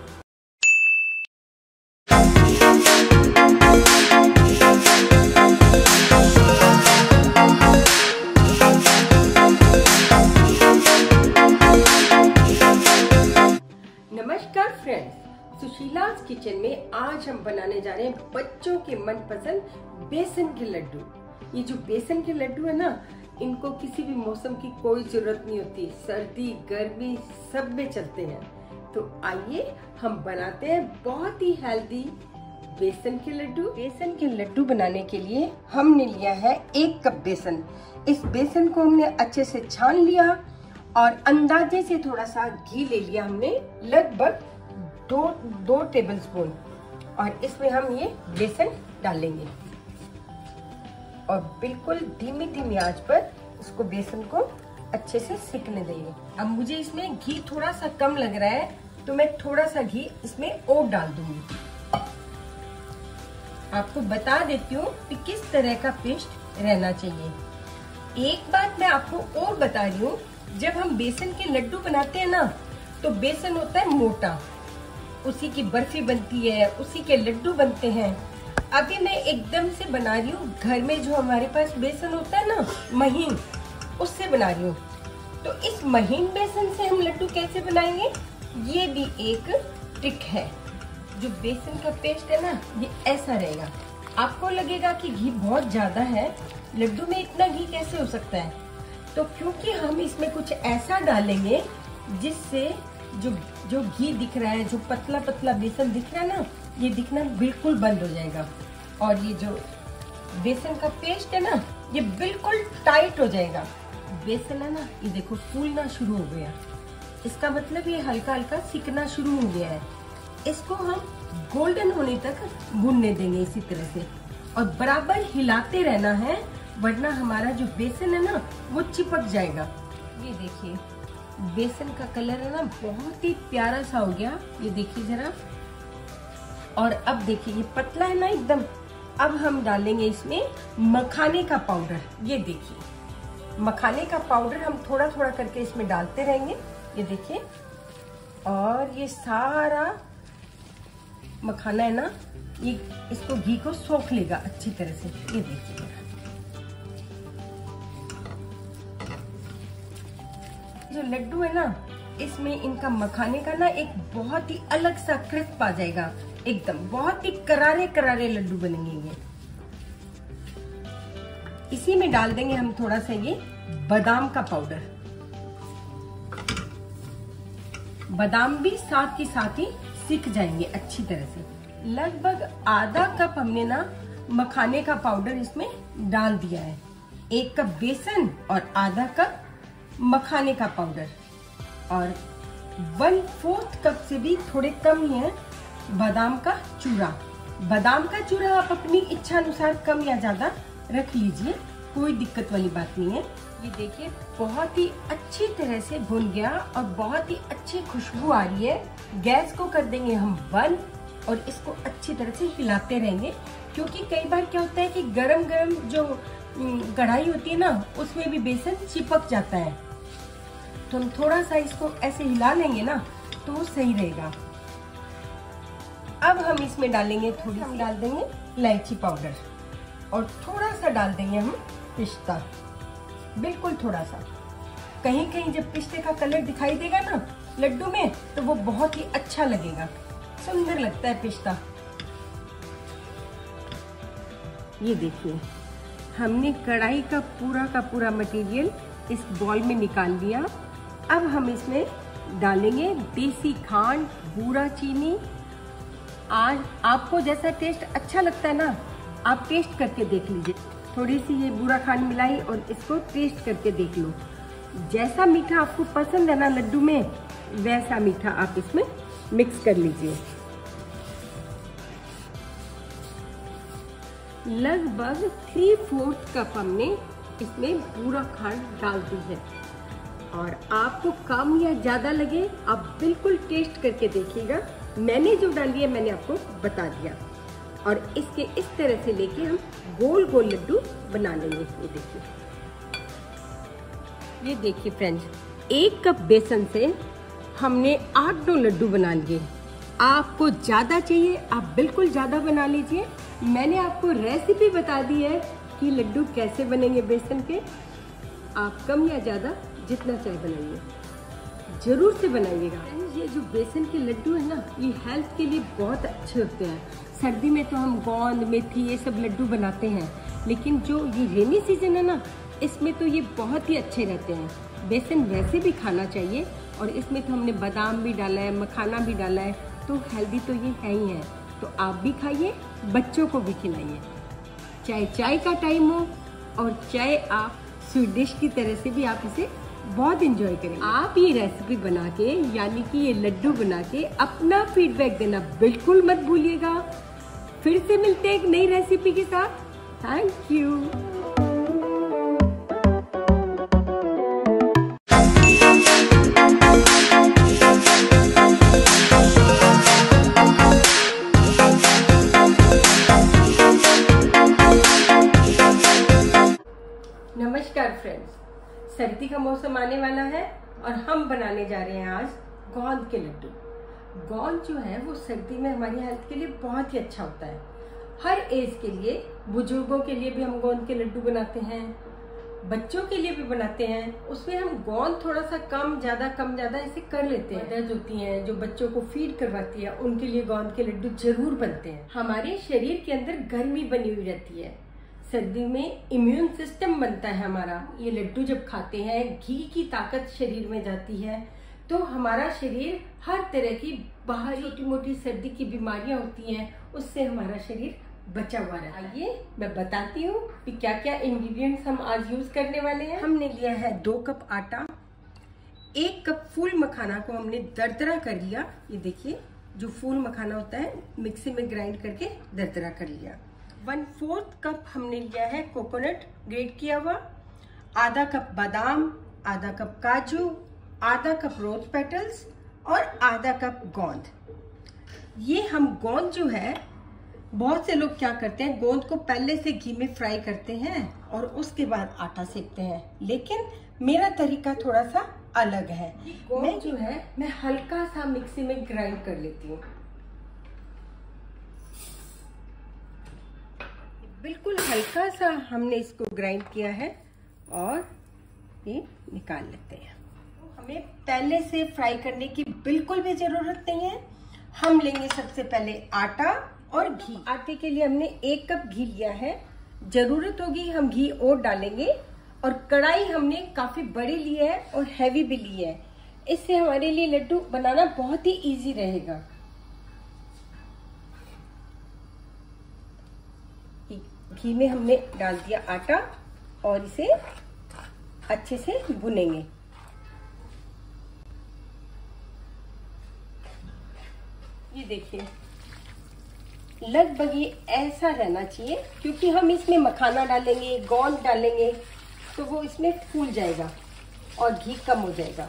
नमस्कार फ्रेंड्स, सुशीला's किचन में आज हम बनाने जा रहे हैं बच्चों के मनपसंद बेसन के लड्डू। ये जो बेसन के लड्डू है ना, इनको किसी भी मौसम की कोई जरूरत नहीं होती, सर्दी गर्मी सब में चलते हैं। तो आइए हम बनाते हैं बहुत ही हेल्दी बेसन के लड्डू। बेसन के लड्डू बनाने के लिए हमने लिया है एक कप बेसन। इस बेसन को हमने अच्छे से छान लिया और अंदाजे से थोड़ा सा घी ले लिया हमने, लगभग दो दो टेबल स्पून। और इसमें हम ये बेसन डालेंगे और बिल्कुल धीमी धीमी आंच पर इसको बेसन को अच्छे से सिकने देंगे। अब मुझे इसमें घी थोड़ा सा कम लग रहा है तो मैं थोड़ा सा घी इसमें और डाल दूंगी। आपको बता देती हूँ कि किस तरह का पेस्ट रहना चाहिए। एक बात मैं आपको और बता रही हूँ, जब हम बेसन के लड्डू बनाते हैं ना तो बेसन होता है मोटा, उसी की बर्फी बनती है, उसी के लड्डू बनते हैं। अभी मैं एकदम से बना रही हूँ, घर में जो हमारे पास बेसन होता है ना महीन, उससे बना रही हूँ। तो इस महीन बेसन से हम लड्डू कैसे बनाएंगे, ये भी एक ट्रिक है। जो बेसन का पेस्ट है ना, ये ऐसा रहेगा। आपको लगेगा कि घी बहुत ज्यादा है, लड्डू में इतना घी कैसे हो सकता है, तो क्योंकि हम इसमें कुछ ऐसा डालेंगे जिससे जो जो घी दिख रहा है, जो पतला पतला बेसन दिख रहा है ना, ये दिखना बिल्कुल बंद हो जाएगा। और ये जो बेसन का पेस्ट है ना, ये बिल्कुल टाइट हो जाएगा। बेसन है ना, ये देखो फूलना शुरू हो गया, इसका मतलब ये हल्का हल्का सिकना शुरू हो गया है। इसको हम गोल्डन होने तक भूनने देंगे इसी तरह से, और बराबर हिलाते रहना है, वरना हमारा जो बेसन है ना वो चिपक जाएगा। ये देखिए बेसन का कलर है ना बहुत ही प्यारा सा हो गया, ये देखिए जरा। और अब देखिए ये पतला है ना एकदम। अब हम डालेंगे इसमें मखाने का पाउडर। ये देखिए मखाने का पाउडर हम थोड़ा थोड़ा करके इसमें डालते रहेंगे, ये देखिए। और ये सारा मखाना है ना, ये इसको घी को सोख लेगा अच्छी तरह से, ये देखिए। जो लड्डू है ना, इसमें इनका मखाने का ना एक बहुत ही अलग सा क्रिस्प आ जाएगा, एकदम बहुत ही करारे करारे लड्डू बनेंगे ये। इसी में डाल देंगे हम थोड़ा सा ये बादाम का पाउडर। बादाम भी साथ ही साथ ही सिक जाएंगे अच्छी तरह से। लगभग आधा कप हमने ना मखाने का पाउडर इसमें डाल दिया है। एक कप बेसन और आधा कप मखाने का पाउडर, और वन फोर्थ कप से भी थोड़े कम ही है बादाम का चूरा। बादाम का चूरा आप अपनी इच्छा अनुसार कम या ज्यादा रख लीजिए, कोई दिक्कत वाली बात नहीं है। ये देखिए बहुत ही अच्छी तरह से भुन गया और बहुत ही अच्छी खुशबू आ रही है। गैस को कर देंगे हम बंद और इसको अच्छी तरह से हिलाते रहेंगे, क्योंकि कई बार क्या होता है कि गरम गरम जो कढ़ाई होती है ना, उसमें भी बेसन चिपक जाता है। तो हम थोड़ा सा इसको ऐसे हिला लेंगे ना तो सही रहेगा। अब हम इसमें डालेंगे थोड़ी हम डाल देंगे इलायची पाउडर, और थोड़ा सा डाल देंगे हम पिस्ता, बिल्कुल थोड़ा सा। कहीं कहीं जब पिस्ते का कलर दिखाई देगा ना लड्डू में, तो वो बहुत ही अच्छा लगेगा, सुंदर लगता है पिस्ता। ये देखिए हमने कढ़ाई का पूरा का पूरा मटेरियल इस बॉल में निकाल लिया। अब हम इसमें डालेंगे देसी खांड, बूरा चीनी। आज आपको जैसा टेस्ट अच्छा लगता है ना, आप टेस्ट करके देख लीजिए। थोड़ी सी ये बूरा खांड मिलाई और इसको टेस्ट करके देख लो। जैसा मीठा आपको पसंद है ना लड्डू में, वैसा मीठा आप इसमें मिक्स कर लीजिए। लगभग थ्री फोर्थ कप हमने इसमें बूरा खांड डाल दी है, और आपको कम या ज्यादा लगे आप बिल्कुल टेस्ट करके देखिएगा। मैंने जो डाली है मैंने आपको बता दिया। और इसके इस तरह से लेके हम गोल गोल लड्डू बना लेंगे। ये देखिए, ये देखिए फ्रेंड्स, एक कप बेसन से हमने आठ नौ लड्डू बना लिए। आपको ज्यादा चाहिए आप बिल्कुल ज्यादा बना लीजिए। मैंने आपको रेसिपी बता दी है कि लड्डू कैसे बनेंगे बेसन के। आप कम या ज्यादा जितना चाहे बनाइए, जरूर से बनाइएगा। ये जो बेसन के लड्डू है ना, ये हेल्थ के लिए बहुत अच्छे होते हैं। सर्दी में तो हम गोंद, मेथी ये सब लड्डू बनाते हैं, लेकिन जो ये रेनी सीजन है ना, इसमें तो ये बहुत ही अच्छे रहते हैं। बेसन वैसे भी खाना चाहिए, और इसमें तो हमने बादाम भी डाला है, मखाना भी डाला है, तो हेल्दी तो ये है ही है। तो आप भी खाइए, बच्चों को भी खिलाइए। चाहे चाय का टाइम हो और चाहे आप स्वीट डिश की तरह से भी आप इसे बहुत इंजॉय करेंगे। आप ये रेसिपी बना के, यानी कि ये लड्डू बना के अपना फीडबैक देना बिल्कुल मत भूलिएगा। फिर से मिलते हैं एक नई रेसिपी के साथ। Thank you. नमस्कार फ्रेंड्स, सर्दी का मौसम आने वाला है और हम बनाने जा रहे हैं आज गोंद के लड्डू। गोंद जो है वो सर्दी में हमारी हेल्थ के लिए बहुत ही अच्छा होता है। हर एज के लिए, बुजुर्गों के लिए भी हम गोंद के लड्डू बनाते हैं, बच्चों के लिए भी बनाते हैं। उसमें हम गोंद थोड़ा सा कम ज्यादा कम ज्यादा ऐसे कर लेते हैं। मदर्स होती हैं जो बच्चों को फीड करवाती है, उनके लिए गोंद के लड्डू जरूर बनते हैं। हमारे शरीर के अंदर गर्मी बनी हुई रहती है, सर्दी में इम्यून सिस्टम बनता है हमारा। ये लड्डू जब खाते हैं, घी की ताकत शरीर में जाती है, तो हमारा शरीर हर तरह की बाहर छोटी मोटी सर्दी की बीमारियां होती हैं, उससे हमारा शरीर बचा हुआ रहता है। आइए मैं बताती हूँ कि क्या क्या इंग्रेडिएंट्स हम आज यूज करने वाले हैं। हमने लिया है दो कप आटा, एक कप फूल मखाना को हमने दरदरा कर लिया। ये देखिए, जो फूल मखाना होता है मिक्सी में ग्राइंड करके दरदरा कर लिया। वन फोर्थ कप हमने लिया है कोकोनट ग्रेट किया हुआ, आधा कप बादाम, आधा कप काजू, आधा कप रोज पेटल्स और आधा कप गोंद। ये हम गोंद जो है, बहुत से लोग क्या करते हैं, गोंद को पहले से घी में फ्राई करते हैं और उसके बाद आटा सेकते हैं, लेकिन मेरा तरीका थोड़ा सा अलग है। मैं जो है मैं हल्का सा मिक्सी में ग्राइंड कर लेती हूँ, बिल्कुल हल्का सा हमने इसको ग्राइंड किया है और ये निकाल लेते हैं। हमें पहले से फ्राई करने की बिल्कुल भी जरूरत नहीं है। हम लेंगे सबसे पहले आटा और घी। आटे के लिए हमने एक कप घी लिया है, जरूरत होगी हम घी और डालेंगे। और कढ़ाई हमने काफी बड़ी ली है और हैवी भी ली है, इससे हमारे लिए लड्डू बनाना बहुत ही इजी रहेगा। घी में हमने डाल दिया आटा और इसे अच्छे से भुनेंगे। ये देखिए, लगभग ये ऐसा रहना चाहिए, क्योंकि हम इसमें मखाना डालेंगे, गोंद डालेंगे, तो वो इसमें फूल जाएगा और घी कम हो जाएगा।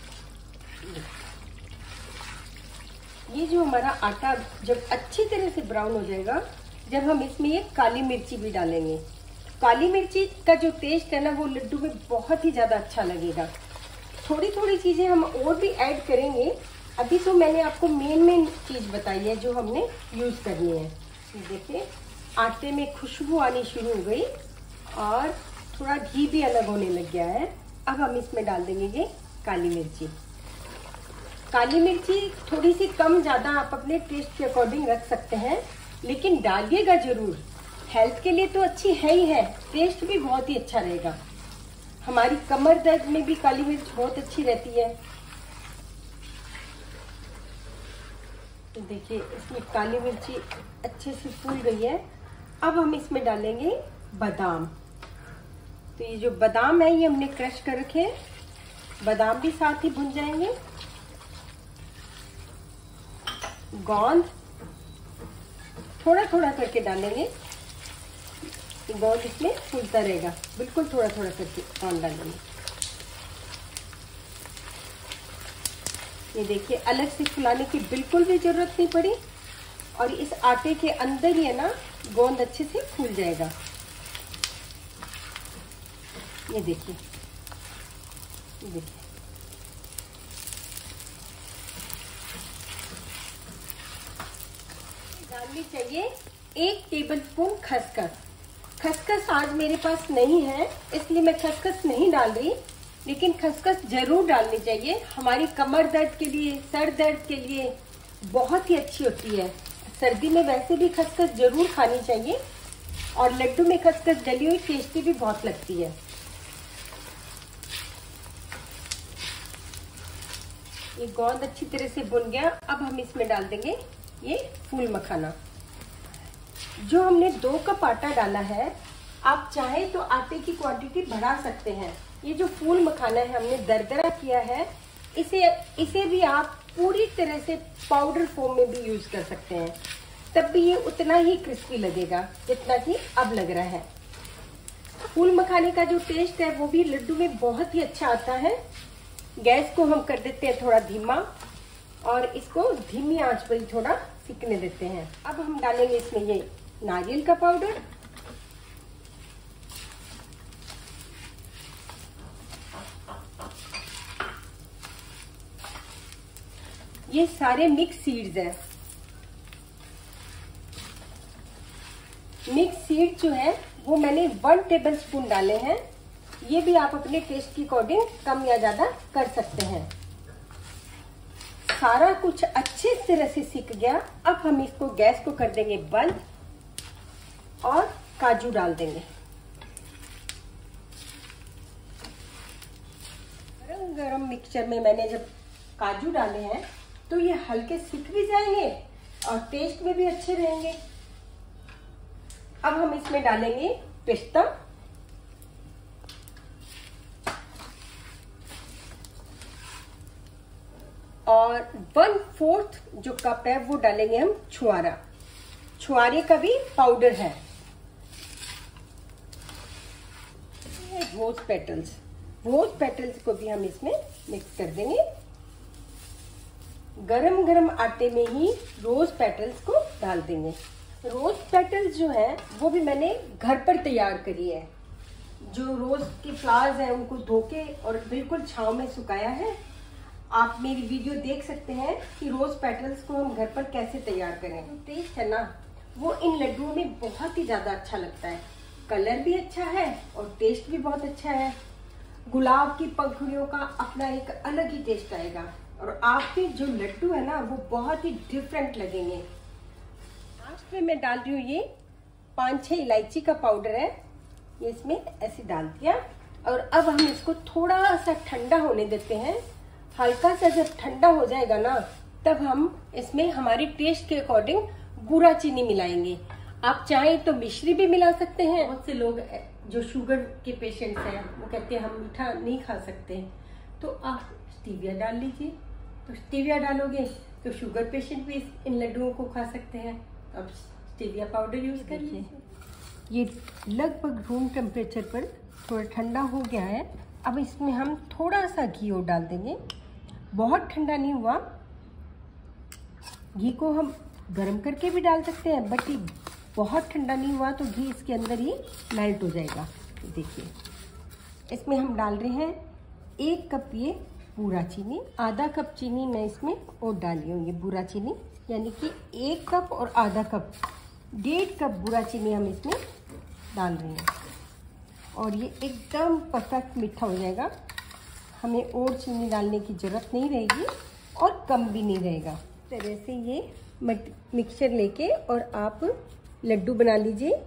ये जो हमारा आटा जब अच्छी तरह से ब्राउन हो जाएगा, जब हम इसमें ये काली मिर्ची भी डालेंगे। काली मिर्ची का जो टेस्ट है ना, वो लड्डू में बहुत ही ज्यादा अच्छा लगेगा। थोड़ी थोड़ी चीजें हम और भी ऐड करेंगे, अभी तो मैंने आपको मेन मेन चीज बताई है जो हमने यूज करनी है। देखिए, आटे में खुशबू आनी शुरू हो गई और थोड़ा घी भी अलग होने लग गया है। अब हम इसमें डाल देंगे ये काली मिर्ची। काली मिर्ची थोड़ी सी कम ज्यादा आप अपने टेस्ट के अकॉर्डिंग रख सकते हैं, लेकिन डालिएगा जरूर। हेल्थ के लिए तो अच्छी है ही है, टेस्ट भी बहुत ही अच्छा रहेगा। हमारी कमर दर्द में भी काली मिर्च बहुत अच्छी रहती है। तो देखिए, इसमें काली मिर्ची अच्छे से फूल गई है। अब हम इसमें डालेंगे बादाम। तो ये जो बादाम है, ये हमने क्रश कर रखे हैं, बादाम भी साथ ही भुन जाएंगे। गोंद थोड़ा थोड़ा करके डालेंगे, गोंद इसमें फूलता रहेगा, बिल्कुल थोड़ा थोड़ा करके गोंद डालेंगे। ये देखिए, अलग से फुलाने की बिल्कुल भी जरूरत नहीं पड़ी और इस आटे के अंदर ही है ना, गोंद अच्छे से फूल जाएगा। ये देखिए, ये देखिए, डालनी चाहिए एक टेबलस्पून खसखस। खसखस आज मेरे पास नहीं है, इसलिए मैं खसखस नहीं डाल रही, लेकिन खसखस जरूर डालनी चाहिए। हमारी कमर दर्द के लिए, सर दर्द के लिए बहुत ही अच्छी होती है। सर्दी में वैसे भी खसखस जरूर खानी चाहिए और लड्डू में खसखस डली हुई टेस्टी भी बहुत लगती है। ये गोंद अच्छी तरह से भुन गया। अब हम इसमें डाल देंगे ये फूल मखाना। जो हमने दो कप आटा डाला है, आप चाहे तो आटे की क्वांटिटी बढ़ा सकते हैं। ये जो फूल मखाना है हमने दरदरा किया है, इसे इसे भी आप पूरी तरह से पाउडर फॉर्म में भी यूज कर सकते हैं, तब भी ये उतना ही क्रिस्पी लगेगा जितना कि अब लग रहा है। फूल मखाने का जो टेस्ट है वो भी लड्डू में बहुत ही अच्छा आता है। गैस को हम कर देते हैं थोड़ा धीमा और इसको धीमी आंच पर ही थोड़ा सिकने देते हैं। अब हम डालेंगे इसमें ये नारियल का पाउडर, ये सारे मिक्स सीड्स हैं। मिक्स सीड जो है वो मैंने वन टेबल स्पून डाले हैं। ये भी आप अपने टेस्ट के अकॉर्डिंग कम या ज्यादा कर सकते हैं। सारा कुछ अच्छी तरह से सीख गया। अब हम इसको गैस को कर देंगे बंद और काजू डाल देंगे। गरम गरम मिक्सचर में मैंने जब काजू डाले हैं तो ये हल्के सीख भी जाएंगे और टेस्ट में भी अच्छे रहेंगे। अब हम इसमें डालेंगे पिस्ता, और वन फोर्थ जो कप है वो डालेंगे हम छुआरा। छुआरे का भी पाउडर है। रोज पेटल्स, रोज पेटल्स को भी हम इसमें मिक्स कर देंगे। गरम गरम आटे में ही रोज पेटल्स को डाल देंगे। रोज पेटल्स जो है वो भी मैंने घर पर तैयार करी है। जो रोज के फ्लावर्स हैं उनको धो के और बिल्कुल छांव में सुखाया है। आप मेरी वीडियो देख सकते हैं कि रोज पेटल्स को हम घर पर कैसे तैयार करें। टेस्ट है ना वो इन लड्डुओं में बहुत ही ज्यादा अच्छा लगता है। कलर भी अच्छा है और टेस्ट भी बहुत अच्छा है। गुलाब की पंखुड़ियों का अपना एक अलग ही टेस्ट आएगा और आपके जो लड्डू है ना वो बहुत ही डिफरेंट लगेंगे। लास्ट में मैं डाल रही हूँ ये पाँच छह इलायची का पाउडर है, ये इसमें ऐसे डाल दिया। और अब हम इसको थोड़ा सा ठंडा होने देते हैं। हल्का सा जब ठंडा हो जाएगा ना तब हम इसमें हमारी टेस्ट के अकॉर्डिंग बूरा चीनी मिलाएंगे। आप चाहें तो मिश्री भी मिला सकते हैं। बहुत से लोग जो शुगर के पेशेंट्स हैं वो कहते हैं हम मीठा नहीं खा सकते, तो आप स्टीविया डाल लीजिए। तो स्टीविया डालोगे तो शुगर पेशेंट भी इन लड्डुओं को खा सकते हैं। अब स्टीविया पाउडर यूज कर लीजिए। ये लगभग रूम टेम्परेचर पर थोड़ा ठंडा हो गया है। अब इसमें हम थोड़ा सा घी और डाल देंगे। बहुत ठंडा नहीं हुआ। घी को हम गर्म करके भी डाल सकते हैं, बट ये बहुत ठंडा नहीं हुआ तो घी इसके अंदर ही मेल्ट हो जाएगा। देखिए इसमें हम डाल रहे हैं एक कप ये बूरा चीनी। आधा कप चीनी मैं इसमें और डाली हूँ। ये बूरा चीनी यानी कि एक कप और आधा कप, डेढ़ कप बूरा चीनी हम इसमें डाल रहे हैं। और ये एकदम परफेक्ट मीठा हो जाएगा। हमें और चीनी डालने की ज़रूरत नहीं रहेगी और कम भी नहीं रहेगा। इस तरह से ये मिक्सचर लेके और आप लड्डू बना लीजिए।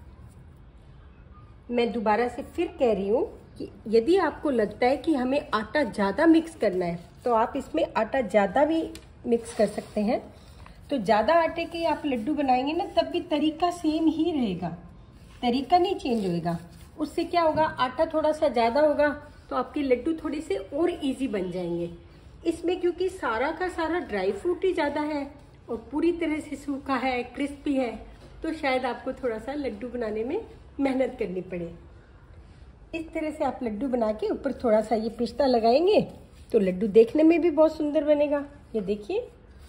मैं दोबारा से फिर कह रही हूँ कि यदि आपको लगता है कि हमें आटा ज़्यादा मिक्स करना है तो आप इसमें आटा ज़्यादा भी मिक्स कर सकते हैं। तो ज़्यादा आटे के आप लड्डू बनाएंगे ना तब भी तरीका सेम ही रहेगा, तरीका नहीं चेंज होएगा। उससे क्या होगा, आटा थोड़ा सा ज़्यादा होगा तो आपके लड्डू थोड़े से और इजी बन जाएंगे। इसमें क्योंकि सारा का सारा ड्राई फ्रूट ही ज़्यादा है और पूरी तरह से सूखा है, क्रिस्पी है, तो शायद आपको थोड़ा सा लड्डू बनाने में मेहनत करनी पड़े। इस तरह से आप लड्डू बना के ऊपर थोड़ा सा ये पिस्ता लगाएंगे तो लड्डू देखने में भी बहुत सुंदर बनेगा। ये देखिए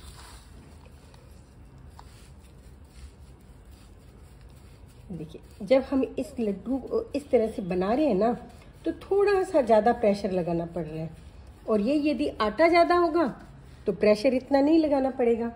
देखिए जब हम इस लड्डू को इस तरह से बना रहे हैं ना तो थोड़ा सा ज़्यादा प्रेशर लगाना पड़ रहा है। और ये यदि आटा ज़्यादा होगा तो प्रेशर इतना नहीं लगाना पड़ेगा।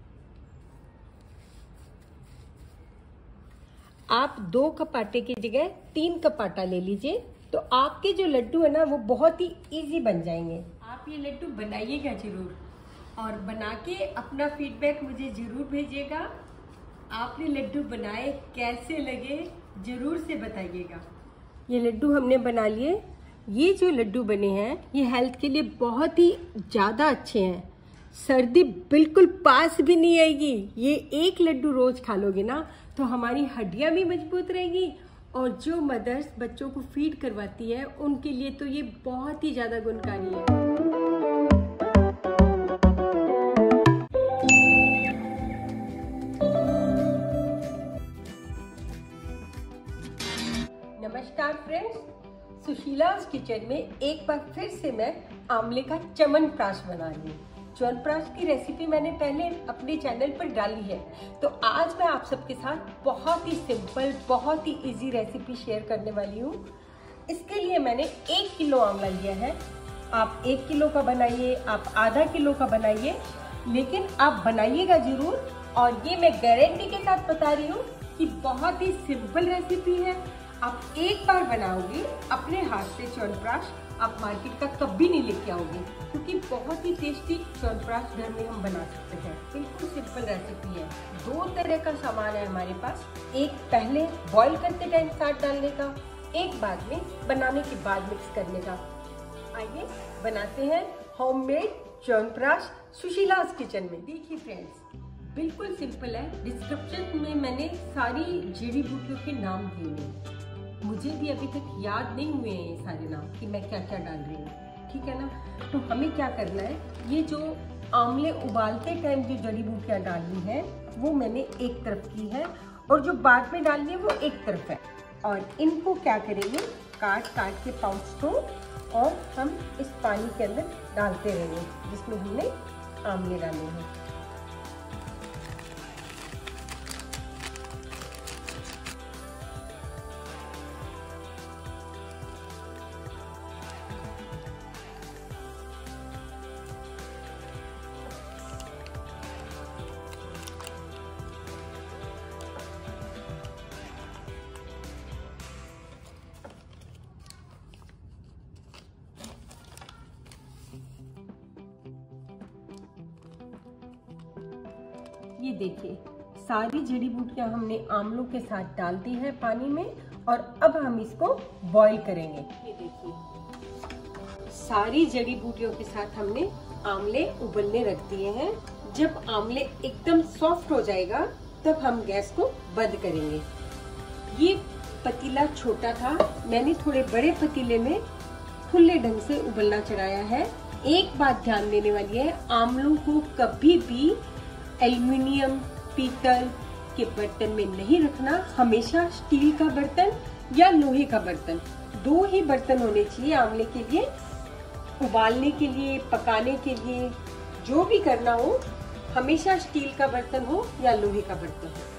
आप दो कप आटे की जगह तीन कप आटा ले लीजिए तो आपके जो लड्डू है ना वो बहुत ही इजी बन जाएंगे। आप ये लड्डू बनाइएगा जरूर और बना के अपना फीडबैक मुझे जरूर भेजिएगा। आपने लड्डू बनाए कैसे लगे जरूर से बताइएगा। ये लड्डू हमने बना लिए। ये जो लड्डू बने हैं ये हेल्थ के लिए बहुत ही ज़्यादा अच्छे हैं। सर्दी बिल्कुल पास भी नहीं आएगी। ये एक लड्डू रोज खा लोगे ना तो हमारी हड्डियां भी मजबूत रहेगी और जो मदर्स बच्चों को फीड करवाती है उनके लिए तो ये बहुत ही ज़्यादा गुणकारी है। नमस्कार फ्रेंड्स, सुशीला's किचन में एक बार फिर से मैं आंवले का च्यवनप्राश बना रही हूँ। च्यवनप्राश की रेसिपी मैंने पहले अपने चैनल पर डाली है, तो आज मैं आप सबके साथ बहुत ही सिंपल, बहुत ही इजी रेसिपी शेयर करने वाली हूँ। इसके लिए मैंने एक किलो आंवला लिया है। आप एक किलो का बनाइए, आप आधा किलो का बनाइए, लेकिन आप बनाइएगा जरूर। और ये मैं गारंटी के साथ बता रही हूँ कि बहुत ही सिंपल रेसिपी है। आप एक बार बनाओगे अपने हाथ से च्यवनप्राश, आप मार्केट का कभी नहीं लेके आओगे, क्योंकि बहुत ही टेस्टी च्यवनप्राश घर में हम बना सकते हैं। बिल्कुल सिंपल रेसिपी है। दो तरह का सामान है हमारे पास, एक पहले बॉईल करते टाइम साथ डालने का, एक बाद में बनाने के बाद मिक्स करने का। आइए बनाते हैं होममेड च्यवनप्राश सुशीला's किचन में। देखिए फ्रेंड्स, बिल्कुल सिंपल है। डिस्क्रिप्शन में मैंने सारी जड़ी बूटियों के नाम दिए हैं। मुझे भी अभी तक याद नहीं हुए हैं ये सारे नाम कि मैं क्या क्या डाल रही हूँ, ठीक है ना। तो हमें क्या करना है, ये जो आंवले उबालते टाइम जो जड़ी बूटियाँ डालनी है वो मैंने एक तरफ की है, और जो बाद में डालनी है वो एक तरफ है। और इनको क्या करेंगे, काट काट के पाउच को, और हम इस पानी के अंदर डालते रहेंगे जिसमें हमने आंवले डाले हैं। ये देखिए, सारी जड़ी बूटियां हमने आंवलों के साथ डाल दी है पानी में, और अब हम इसको बॉईल करेंगे। ये देखिए, सारी जड़ी बूटियों के साथ हमने आंवले उबलने रख दिए हैं। जब आंवले एकदम सॉफ्ट हो जाएगा तब हम गैस को बंद करेंगे। ये पतीला छोटा था, मैंने थोड़े बड़े पतीले में खुले ढंग से उबलना चढ़ाया है। एक बात ध्यान देने वाली है, आंवलों को कभी भी एल्युमिनियम, पीतल के बर्तन में नहीं रखना। हमेशा स्टील का बर्तन या लोहे का बर्तन, दो ही बर्तन होने चाहिए आंवले के लिए। उबालने के लिए, पकाने के लिए, जो भी करना हो, हमेशा स्टील का बर्तन हो या लोहे का बर्तन हो।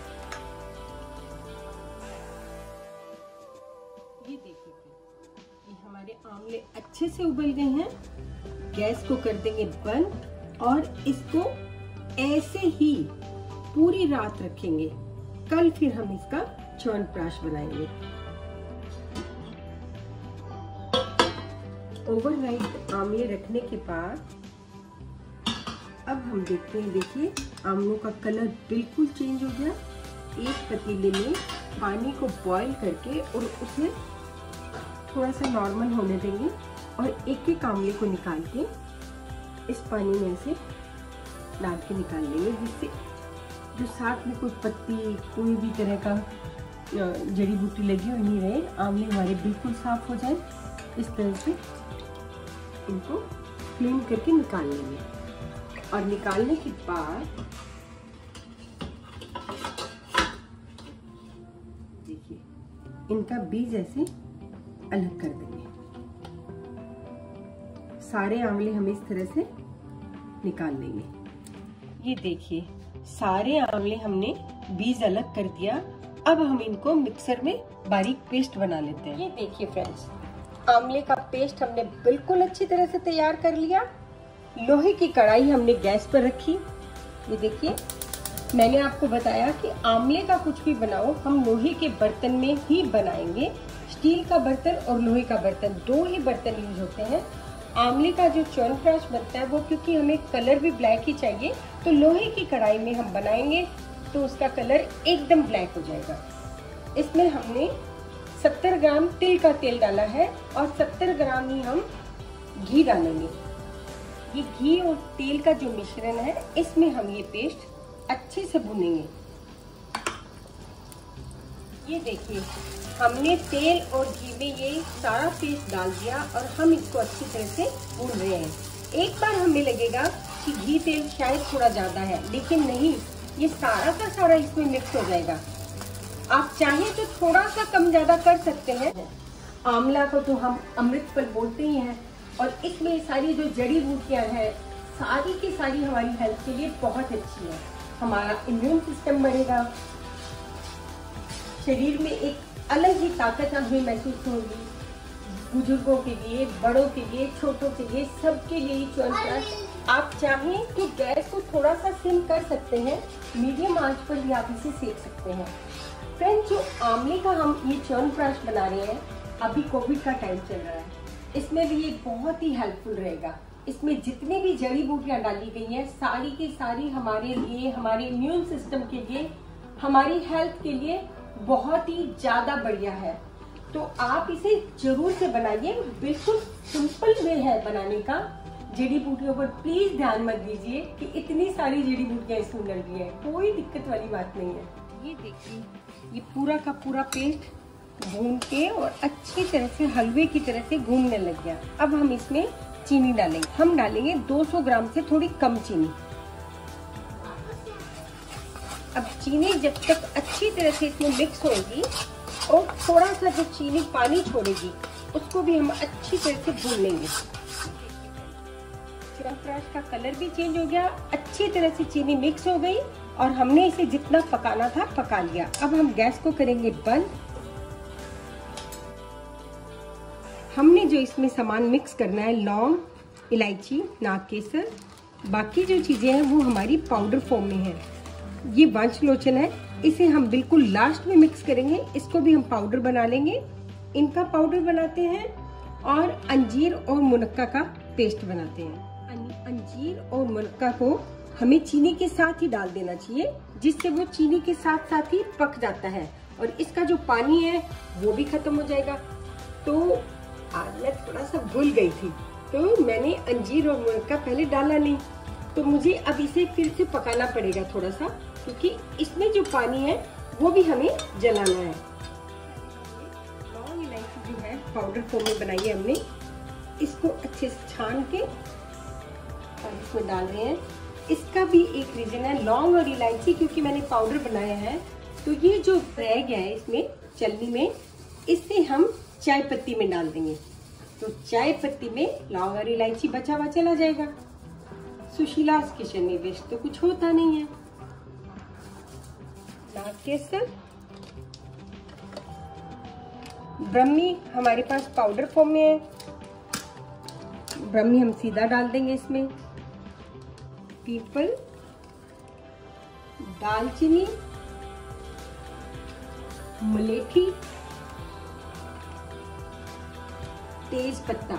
ये देखिए, ये हमारे आंवले अच्छे से उबल गए हैं। गैस को कर देंगे बंद, और इसको ऐसे ही पूरी रात रखेंगे। कल फिर हम इसका च्यवनप्राश बनाएंगे। ओवरनाइट आंवले रखने के बाद अब हम देखते हैं। देखिए, आंवलों का कलर बिल्कुल चेंज हो गया। एक पतीले में पानी को बॉईल करके और उसे थोड़ा सा नॉर्मल होने देंगे, और एक एक आंवले को निकाल के इस पानी में से डाल के निकाल लेंगे, जिससे जो साथ में कोई पत्ती, कोई भी तरह का जड़ी बूटी लगी हुई नहीं रहे। आंवले हमारे बिल्कुल साफ हो जाए। इस तरह से इनको क्लीन करके निकाल लेंगे, और निकालने के बाद देखिए, इनका बीज ऐसे अलग कर देंगे। सारे आंवले हम इस तरह से निकाल लेंगे। ये देखिए, सारे आंवले हमने बीज अलग कर दिया। अब हम इनको मिक्सर में बारीक पेस्ट बना लेते हैं। ये देखिए फ्रेंड्स, आंवले का पेस्ट हमने बिल्कुल अच्छी तरह से तैयार कर लिया। लोहे की कढ़ाई हमने गैस पर रखी। ये देखिए, मैंने आपको बताया कि आंवले का कुछ भी बनाओ हम लोहे के बर्तन में ही बनाएंगे। स्टील का बर्तन और लोहे का बर्तन, दो ही बर्तन यूज होते हैं। आंवले का जो च्यवनप्राश बनता है वो, क्योंकि हमें कलर भी ब्लैक ही चाहिए, तो लोहे की कढ़ाई में हम बनाएंगे तो उसका कलर एकदम ब्लैक हो जाएगा। इसमें हमने सत्तर ग्राम तिल का तेल डाला है, और सत्तर ग्राम ही हम घी डालेंगे। ये घी और तेल का जो मिश्रण है, इसमें हम ये पेस्ट अच्छे से भूनेंगे। ये देखिए, हमने तेल और घी में ये सारा पेस्ट डाल दिया, और हम इसको अच्छी तरह से भून रहे हैं। एक बार हमें लगेगा कि घी तेल शायद थोड़ा ज्यादा है, लेकिन नहीं, ये सारा का सारा इसमें मिक्स हो जाएगा। आप चाहें तो थोड़ा सा कम ज्यादा कर सकते हैं। आंवला को तो हम अमृत फल बोलते ही हैं, और इसमें सारी जो जड़ी बूटियां हैं, सारी की सारी हमारी हेल्थ के लिए बहुत अच्छी है। हमारा इम्यून सिस्टम बढ़ेगा, शरीर में एक अलग ही ताकत हमें महसूस होगी। बुजुर्गों के लिए, बड़ों के लिए, छोटों के लिए, सबके लिए च्यवनप्राश। आप चाहें तो गैस को थोड़ा सा सिम कर सकते हैं, मीडियम आंच पर भी आप इसे सेक सकते हैं। फ्रेंड्स, जो आंवले का हम ये च्यवनप्राश बना रहे हैं, अभी कोविड का टाइम चल रहा है, इसमें भी ये बहुत ही हेल्पफुल रहेगा। इसमें जितनी भी जड़ी बूटियां डाली गई हैं, सारी की सारी हमारे लिए, हमारे इम्यून सिस्टम के लिए, हमारी हेल्थ के लिए बहुत ही ज्यादा बढ़िया है। तो आप इसे जरूर से बनाइए। बिल्कुल सिंपल वे है बनाने का। जड़ी बूटियों पर प्लीज ध्यान मत दीजिए कि इतनी सारी जड़ी बूटियां इसमें डल रही है, कोई दिक्कत वाली बात नहीं है। ये देखिए, ये पूरा का पूरा पेस्ट भून के और अच्छी तरह से हलवे की तरह से घूमने लग गया। अब हम इसमें चीनी डालेंगे। हम डालेंगे दो सौ ग्राम से थोड़ी कम चीनी। अब चीनी जब तक अच्छी तरह से इसमें मिक्स होगी और थोड़ा सा जो चीनी पानी छोड़ेगी, उसको भी हम अच्छी तरह से भून लेंगे। च्यवनप्राश का कलर भी चेंज हो गया, अच्छी तरह से चीनी मिक्स हो गई और हमने इसे जितना पकाना था पका लिया। अब हम गैस को करेंगे बंद। हमने जो इसमें सामान मिक्स करना है, लौंग, इलायची, नाग केसर, बाकी जो चीजें हैं वो हमारी पाउडर फॉर्म में है। ये वांछलोचन है, इसे हम बिल्कुल लास्ट में मिक्स करेंगे। इसको भी हम पाउडर बना लेंगे। इनका पाउडर बनाते हैं और अंजीर और मुनक्का का पेस्ट बनाते हैं। अंजीर और मुनक्का को हमें चीनी के साथ ही डाल देना चाहिए, जिससे वो चीनी के साथ साथ ही पक जाता है और इसका जो पानी है वो भी खत्म हो जाएगा। तो आज मैं थोड़ा सा भूल गई थी, तो मैंने अंजीर और मुनक्का पहले डाला नहीं, तो मुझे अब इसे फिर से पकाना पड़ेगा थोड़ा सा, क्योंकि इसमें जो पानी है वो भी हमें जलाना है। लौंग इलायची जो है पाउडर फॉर्म में बनाई है हमने, इसको अच्छे से छान के और इसमें डाल रहे हैं। इसका भी एक रीजन है, लौंग और इलायची क्योंकि मैंने पाउडर बनाया है, तो ये जो रह गया है इसमें चलनी में, इससे हम चाय पत्ती में डाल देंगे। तो चाय पत्ती में लौंग और इलायची बचा हुआ चला जाएगा। सुशीलास किचन में वेस्ट तो कुछ होता नहीं है। नाग केसर, ब्रह्मी हमारे पास पाउडर फॉर्म में है, ब्रह्मी हम सीधा डाल देंगे इसमें। पीपल, दालचीनी, मुलेठी, तेज पत्ता,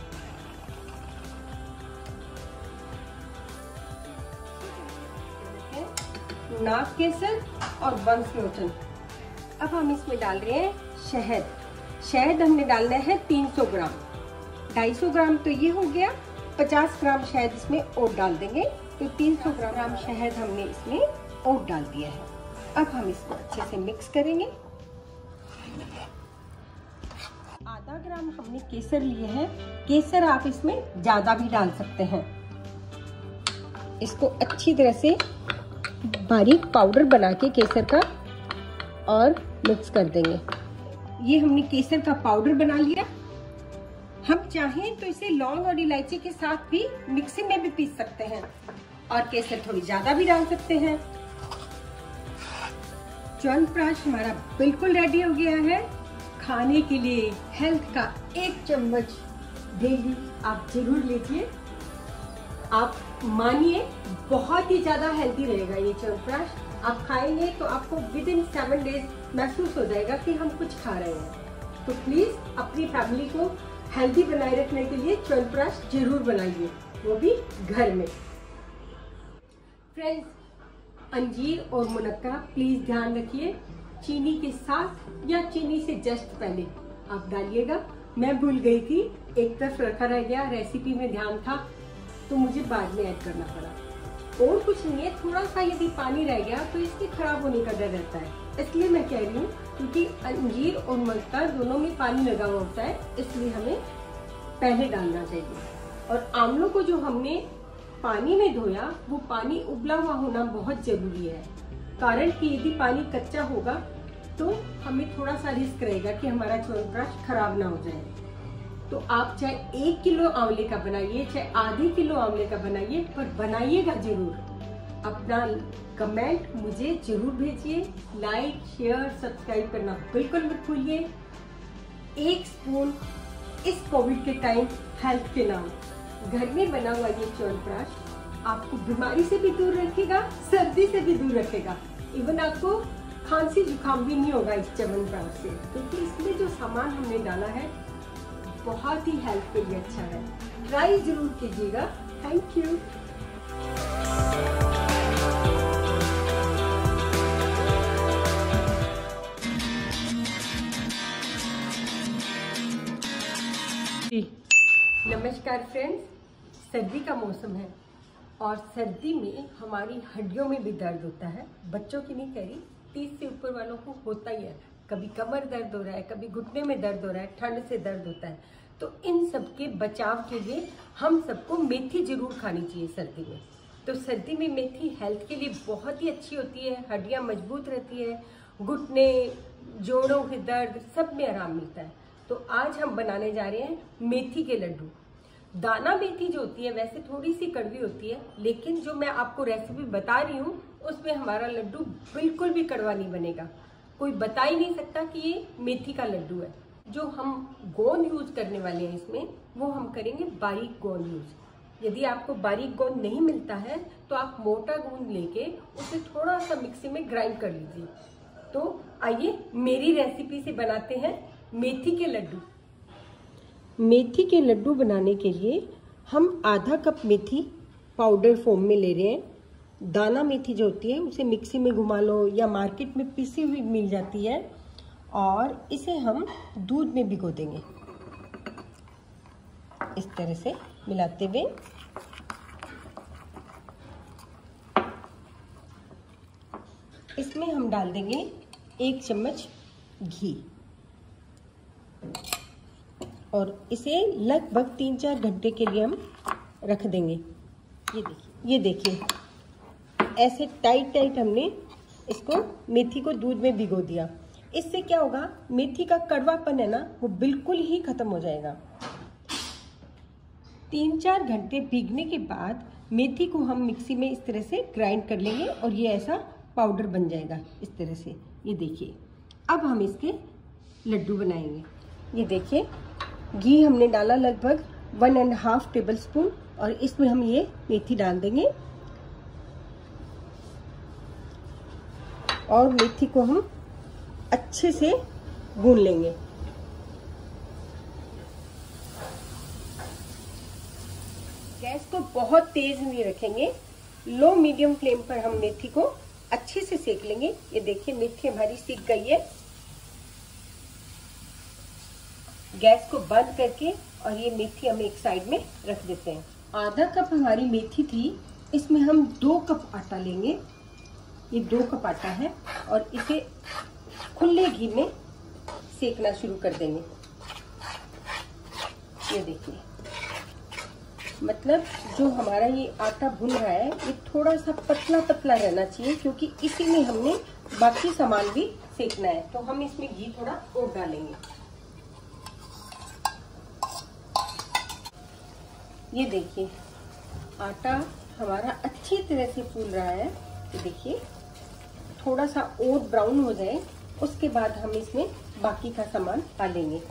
नाग केसर और वंशलोचन। अब हम इसमें डाल रहे हैं शहद। शहद हमने डालना है तीन सौ ग्राम। ढाई सौ ग्राम तो ये हो गया, पचास ग्राम शहद इसमें और डाल देंगे, तो तीन सौ ग्राम शहद हमने इसमें और डाल दिया है। अब हम इसको अच्छे से मिक्स करेंगे। आधा ग्राम हमने केसर लिए हैं। केसर आप इसमें ज्यादा भी डाल सकते हैं। इसको अच्छी तरह से बारीक पाउडर बना के केसर का और मिक्स कर देंगे। ये हमने केसर का पाउडर बना लिया। हम चाहें तो इसे लौंग और इलायची के साथ भी मिक्सी में भी पीस सकते हैं और केसर थोड़ी ज्यादा भी डाल सकते हैं। च्यवनप्राश हमारा बिल्कुल रेडी हो गया है। खाने के लिए हेल्थ का एक चम्मच डेली आप जरूर लीजिए। आप मानिए बहुत ही ज्यादा हेल्दी रहेगा ये च्यवनप्राश। आप खाएंगे तो आपको विद इन सेवन डेज महसूस हो जाएगा कि हम कुछ खा रहे हैं। तो प्लीज अपनी फैमिली को हेल्दी बनाए रखने के लिए च्यवनप्राश जरूर बनाइए, वो भी घर में। फ्रेंड्स, अंजीर और मुनक्का प्लीज ध्यान रखिए, चीनी के साथ या चीनी से जस्ट पहले आप डालिएगा। मैं भूल गई थी, एक तरफ रखा रह गया, रेसिपी में ध्यान था तो मुझे बाद में ऐड करना पड़ा। और कुछ नहीं है, थोड़ा सा यदि पानी रह गया तो इसके खराब होने का डर रहता है, इसलिए मैं कह रही हूँ, क्योंकि अंजीर और मुनक्का दोनों में पानी लगा हुआ होता है, इसलिए हमें पहले डालना चाहिए। और आंवलों को जो हमने पानी में धोया, वो पानी उबला हुआ होना बहुत जरूरी है, कारण कि यदि पानी कच्चा होगा तो हमें थोड़ा सा रिस्क रहेगा कि हमारा च्यवनप्राश खराब ना हो जाए। तो आप चाहे एक किलो आंवले का बनाइए, चाहे आधे किलो आंवले का बनाइए, पर बनाइएगा जरूर। अपना कमेंट मुझे जरूर भेजिए। लाइक, शेयर, सब्सक्राइब करना बिल्कुल मत भूलिए। एक स्पून इस कोविड के टाइम हेल्थ के नाम, घर में बना हुआ ये च्यवनप्राश आपको बीमारी से भी दूर रखेगा, सर्दी से भी दूर रखेगा, इवन आपको खांसी जुकाम भी नहीं होगा इस च्यवनप्राश से, क्योंकि इसमें जो सामान हमने डाला है बहुत ही हेल्थ के लिए अच्छा है। ट्राई जरूर कीजिएगा। Thank you. नमस्कार फ्रेंड्स, सर्दी का मौसम है और सर्दी में हमारी हड्डियों में भी दर्द होता है। बच्चों की नहीं कह रही, तीस से ऊपर वालों को होता ही है। कभी कमर दर्द हो रहा है, कभी घुटने में दर्द हो रहा है, ठंड से दर्द होता है। तो इन सब के बचाव के लिए हम सबको मेथी जरूर खानी चाहिए सर्दी में। तो सर्दी में मेथी हेल्थ के लिए बहुत ही अच्छी होती है, हड्डियां मजबूत रहती है, घुटने जोड़ों के दर्द सब में आराम मिलता है। तो आज हम बनाने जा रहे हैं मेथी के लड्डू। दाना मेथी जो होती है वैसे थोड़ी सी कड़वी होती है, लेकिन जो मैं आपको रेसिपी बता रही हूँ उसमें हमारा लड्डू बिल्कुल भी कड़वा नहीं बनेगा। कोई बता ही नहीं सकता कि ये मेथी का लड्डू है। जो हम गोंद यूज करने वाले हैं इसमें, वो हम करेंगे बारीक गोंद यूज। यदि आपको बारीक गोंद नहीं मिलता है तो आप मोटा गोंद लेके उसे थोड़ा सा मिक्सी में ग्राइंड कर लीजिए। तो आइए मेरी रेसिपी से बनाते हैं मेथी के लड्डू। मेथी के लड्डू बनाने के लिए हम आधा कप मेथी पाउडर फॉर्म में ले रहे हैं। दाना मेथी जो होती है उसे मिक्सी में घुमा लो या मार्केट में पिसी हुई मिल जाती है, और इसे हम दूध में भिगो देंगे इस तरह से मिलाते हुए। इसमें हम डाल देंगे एक चम्मच घी और इसे लगभग तीन चार घंटे के लिए हम रख देंगे। ये देखिए, ये देखिए ऐसे टाइट टाइट हमने इसको मेथी को दूध में भिगो दिया। इससे क्या होगा, मेथी का कड़वापन है ना, वो बिल्कुल ही खत्म हो जाएगा। तीन चार घंटे भीगने के बाद मेथी को हम मिक्सी में इस तरह से ग्राइंड कर लेंगे और ये ऐसा पाउडर बन जाएगा इस तरह से। ये देखिए, अब हम इसके लड्डू बनाएंगे। ये देखिए, घी हमने डाला लगभग one and half tablespoon, और इसमें हम ये मेथी डाल देंगे और मेथी को हम अच्छे से भून लेंगे। गैस को बहुत तेज नहीं रखेंगे, लो मीडियम फ्लेम पर हम मेथी को अच्छे से सेक लेंगे। ये देखिए, मेथी हमारी सीख गई है। गैस को बंद करके और ये मेथी हम एक साइड में रख देते हैं। आधा कप हमारी मेथी थी, इसमें हम दो कप आटा लेंगे। ये दो कप आटा है और इसे खुले घी में सेकना शुरू कर देंगे। ये देखिए, मतलब जो हमारा ये आटा भुन रहा है ये थोड़ा सा पतला पतला रहना चाहिए, क्योंकि इसी में हमने बाकी सामान भी सेकना है। तो हम इसमें घी थोड़ा और डालेंगे। ये देखिए, आटा हमारा अच्छी तरह से फूल रहा है। ये देखिए, थोड़ा सा और ब्राउन हो जाए उसके बाद हम इसमें बाकी का सामान डालेंगे।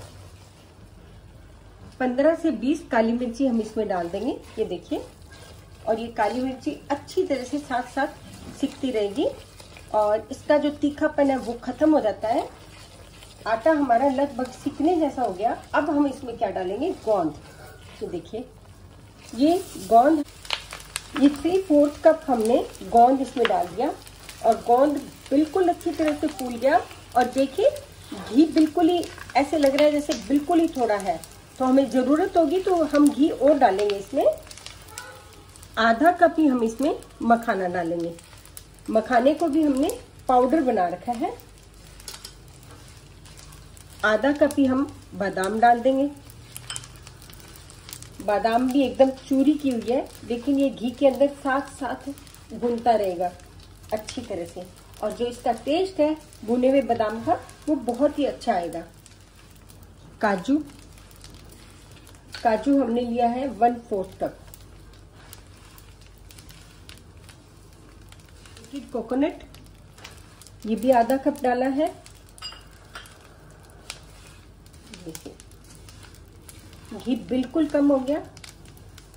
पंद्रह से बीस काली मिर्ची हम इसमें डाल देंगे। ये देखिए, और ये काली मिर्ची अच्छी तरह से साथ साथ सिकती रहेगी और इसका जो तीखापन है वो खत्म हो जाता है। आटा हमारा लगभग सिकने जैसा हो गया। अब हम इसमें क्या डालेंगे, गोंद। ये देखिए, ये गोंद, ये थ्री फोर्थ कप हमने गोंद इसमें डाल दिया और गोंद बिल्कुल अच्छी तरह से फूल गया। और देखिए, घी बिल्कुल ही ऐसे लग रहा है जैसे बिल्कुल ही थोड़ा है। तो हमें जरूरत होगी तो हम घी और डालेंगे इसमें। आधा कप ही हम इसमें मखाना डालेंगे। मखाने को भी हमने पाउडर बना रखा है। आधा कप ही हम बादाम डाल देंगे। बादाम भी एकदम चूरी की हुई है, लेकिन ये घी के अंदर साथ साथ भुनता रहेगा अच्छी तरह से, और जो इसका टेस्ट है भुने हुए बादाम का वो बहुत ही अच्छा आएगा। काजू, काजू हमने लिया है वन फोर्थ कप। कोकोनट, ये भी आधा कप डाला है। देखिए, घी बिल्कुल कम हो गया,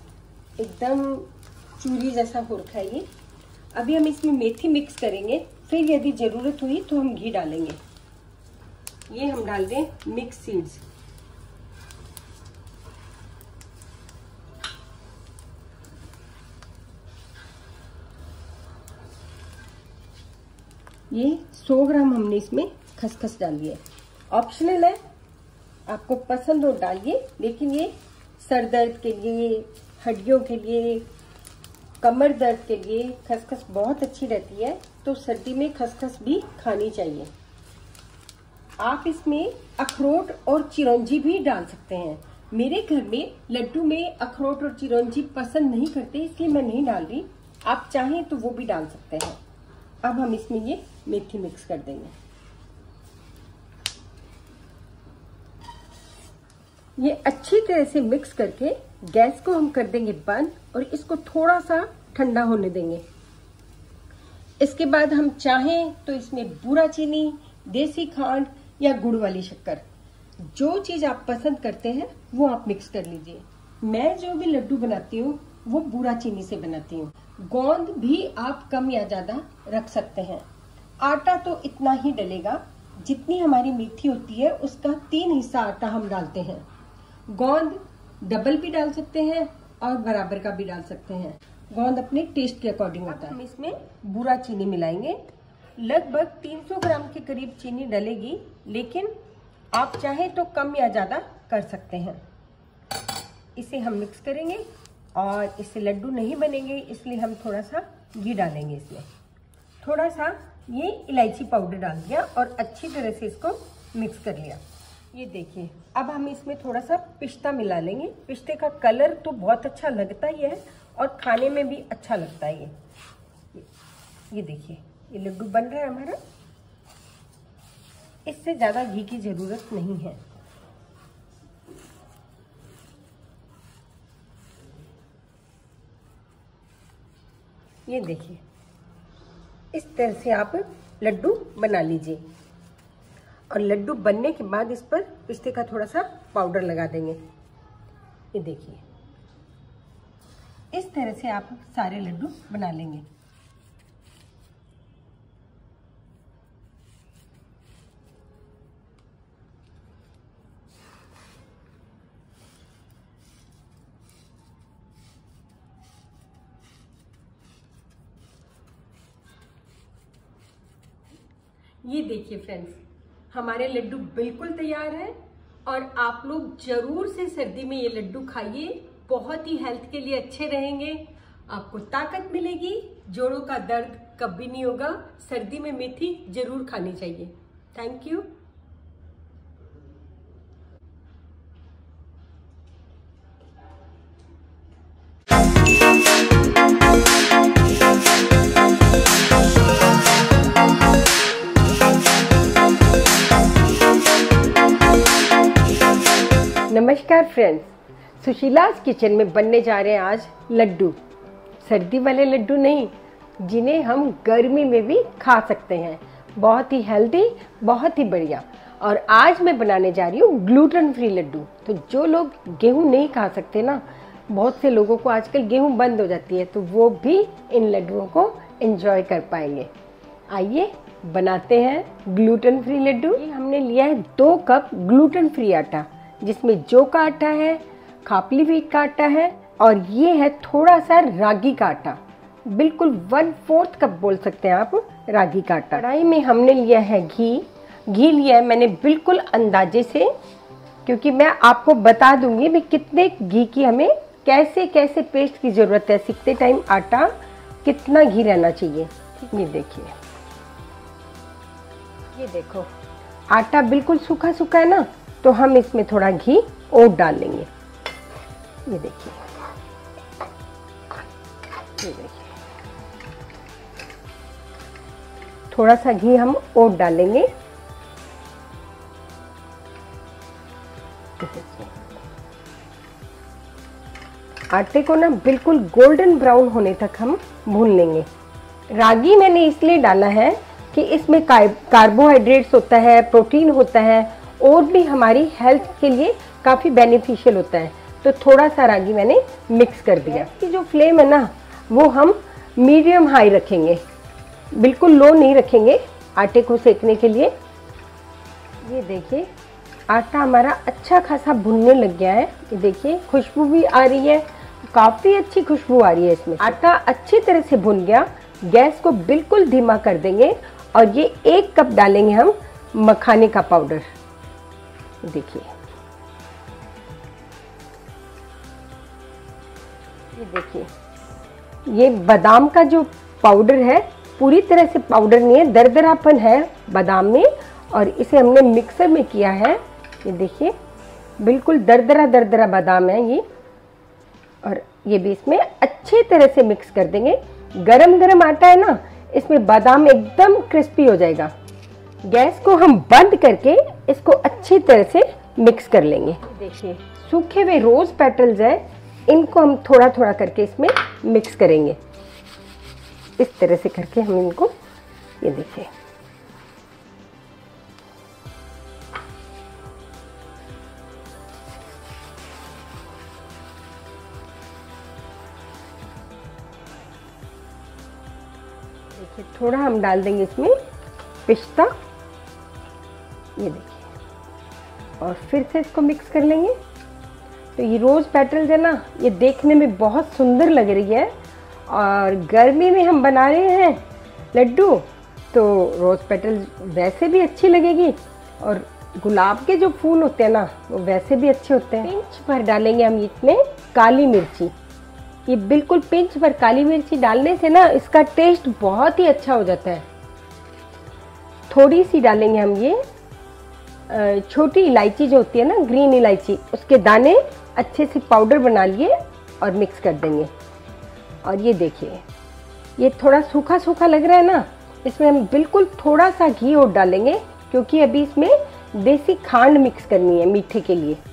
एकदम चूरी जैसा हो रखा है ये। अभी हम इसमें मेथी मिक्स करेंगे फिर यदि ज़रूरत हुई तो हम घी डालेंगे। ये हम डाल दें मिक्स सीड्स। ये सौ ग्राम हमने इसमें खसखस डाली है, ऑप्शनल है, आपको पसंद हो डालिए, लेकिन ये सर दर्द के लिए, हड्डियों के लिए, कमर दर्द के लिए खसखस बहुत अच्छी रहती है, तो सर्दी में खसखस भी खानी चाहिए। आप इसमें अखरोट और चिरौंजी भी डाल सकते हैं। मेरे घर में लड्डू में अखरोट और चिरौंजी पसंद नहीं करते, इसलिए मैं नहीं डाल रही। आप चाहें तो वो भी डाल सकते हैं। अब हम इसमें ये मेथी मिक्स कर देंगे। ये अच्छी तरह से मिक्स करके गैस को हम कर देंगे बंद और इसको थोड़ा सा ठंडा होने देंगे। इसके बाद हम चाहें तो इसमें बूरा चीनी, देसी खांड या गुड़ वाली शक्कर, जो चीज आप पसंद करते हैं वो आप मिक्स कर लीजिए। मैं जो भी लड्डू बनाती हूँ वो बूरा चीनी से बनाती हूँ। गोंद भी आप कम या ज्यादा रख सकते हैं। आटा तो इतना ही डलेगा जितनी हमारी मीठी होती है, उसका तीन हिस्सा आटा हम डालते हैं। गोंद डबल भी डाल सकते हैं और बराबर का भी डाल सकते हैं। गोंद अपने टेस्ट के अकॉर्डिंग होता है। हम इसमें बूरा चीनी मिलाएंगे। लगभग तीन सौ ग्राम के करीब चीनी डलेगी, लेकिन आप चाहें तो कम या ज्यादा कर सकते हैं। इसे हम मिक्स करेंगे और इससे लड्डू नहीं बनेंगे, इसलिए हम थोड़ा सा घी डालेंगे इसमें। थोड़ा सा ये इलायची पाउडर डाल दिया और अच्छी तरह से इसको मिक्स कर लिया। ये देखिए, अब हम इसमें थोड़ा सा पिस्ता मिला लेंगे। पिस्ते का कलर तो बहुत अच्छा लगता ही है और खाने में भी अच्छा लगता है। ये ये देखिए, ये लड्डू बन रहा है हमारा। इससे ज्यादा घी की जरूरत नहीं है। ये देखिए, इस तरह से आप लड्डू बना लीजिए और लड्डू बनने के बाद इस पर पिस्ते का थोड़ा सा पाउडर लगा देंगे। ये देखिए, इस तरह से आप सारे लड्डू बना लेंगे। ये देखिए फ्रेंड्स, हमारे लड्डू बिल्कुल तैयार है और आप लोग जरूर से सर्दी में ये लड्डू खाइए। बहुत ही हेल्थ के लिए अच्छे रहेंगे, आपको ताकत मिलेगी, जोड़ों का दर्द कभी नहीं होगा। सर्दी में मेथी जरूर खानी चाहिए। Thank you. नमस्कार फ्रेंड्स, सुशीलास किचन में बनने जा रहे हैं आज लड्डू। सर्दी वाले लड्डू नहीं, जिन्हें हम गर्मी में भी खा सकते हैं। बहुत ही हेल्दी, बहुत ही बढ़िया। और आज मैं बनाने जा रही हूँ ग्लूटेन फ्री लड्डू। तो जो लोग गेहूं नहीं खा सकते ना, बहुत से लोगों को आजकल गेहूं बंद हो जाती है, तो वो भी इन लड्डुओं को एंजॉय कर पाएंगे। आइए बनाते हैं ग्लूटेन फ्री लड्डू। हमने लिया है दो कप ग्लूटेन फ्री आटा, जिसमें जौ का आटा है, खापली व्हीट का आटा है और ये है थोड़ा सा रागी का आटा। बिल्कुल वन फोर्थ कप बोल सकते हैं आप रागी का आटा। कढ़ाई में हमने लिया है घी। घी लिया है मैंने बिल्कुल अंदाजे से, क्योंकि मैं आपको बता दूंगी भी कितने घी की हमें कैसे कैसे पेस्ट की जरूरत है। सीखते टाइम आटा कितना घी रहना चाहिए। ये देखिए, ये देखो आटा बिल्कुल सूखा सूखा है ना, तो हम इसमें थोड़ा घी और डाल लेंगे। ये देखिए, ये देखिए थोड़ा सा घी हम और डालेंगे। आटे को ना बिल्कुल गोल्डन ब्राउन होने तक हम भून लेंगे। रागी मैंने इसलिए डाला है कि इसमें कार्बोहाइड्रेट्स होता है, प्रोटीन होता है और भी हमारी हेल्थ के लिए काफ़ी बेनिफिशियल होता है। तो थोड़ा सा रागी मैंने मिक्स कर दिया। इसकी जो फ्लेम है ना, वो हम मीडियम हाई रखेंगे। बिल्कुल लो नहीं रखेंगे आटे को सेकने के लिए। ये देखिए आटा हमारा अच्छा खासा भुनने लग गया है। ये देखिए खुशबू भी आ रही है, काफ़ी अच्छी खुशबू आ रही है इसमें। आटा अच्छी तरह से भुन गया। गैस को बिल्कुल धीमा कर देंगे और ये एक कप डालेंगे हम मखाने का पाउडर। देखिए ये देखिए ये बादाम का जो पाउडर है पूरी तरह से पाउडर नहीं है, दरदरापन है बादाम में, और इसे हमने मिक्सर में किया है। ये देखिए बिल्कुल दरदरा दरदरा बादाम है ये, और ये भी इसमें अच्छी तरह से मिक्स कर देंगे। गरम गरम आटा है ना, इसमें बादाम एकदम क्रिस्पी हो जाएगा। गैस को हम बंद करके इसको अच्छी तरह से मिक्स कर लेंगे। देखिए सूखे हुए रोज पेटल्स है, इनको हम थोड़ा थोड़ा करके इसमें मिक्स करेंगे। इस तरह से करके हम इनको, ये देखिए देखिए थोड़ा हम डाल देंगे इसमें पिस्ता। ये देखिए और फिर से इसको मिक्स कर लेंगे। तो ये रोज़ पेटल्स है ना, ये देखने में बहुत सुंदर लग रही है, और गर्मी में हम बना रहे हैं लड्डू, तो रोज़ पेटल्स वैसे भी अच्छी लगेगी, और गुलाब के जो फूल होते हैं ना वो वैसे भी अच्छे होते हैं। पिंच भर डालेंगे हम इसमें काली मिर्ची। ये बिल्कुल पिंच भर काली मिर्ची डालने से ना इसका टेस्ट बहुत ही अच्छा हो जाता है। थोड़ी सी डालेंगे हम ये छोटी इलायची जो होती है ना, ग्रीन इलायची, उसके दाने अच्छे से पाउडर बना लिए और मिक्स कर देंगे। और ये देखिए ये थोड़ा सूखा सूखा लग रहा है ना, इसमें हम बिल्कुल थोड़ा सा घी और डालेंगे, क्योंकि अभी इसमें देसी खांड मिक्स करनी है मीठे के लिए।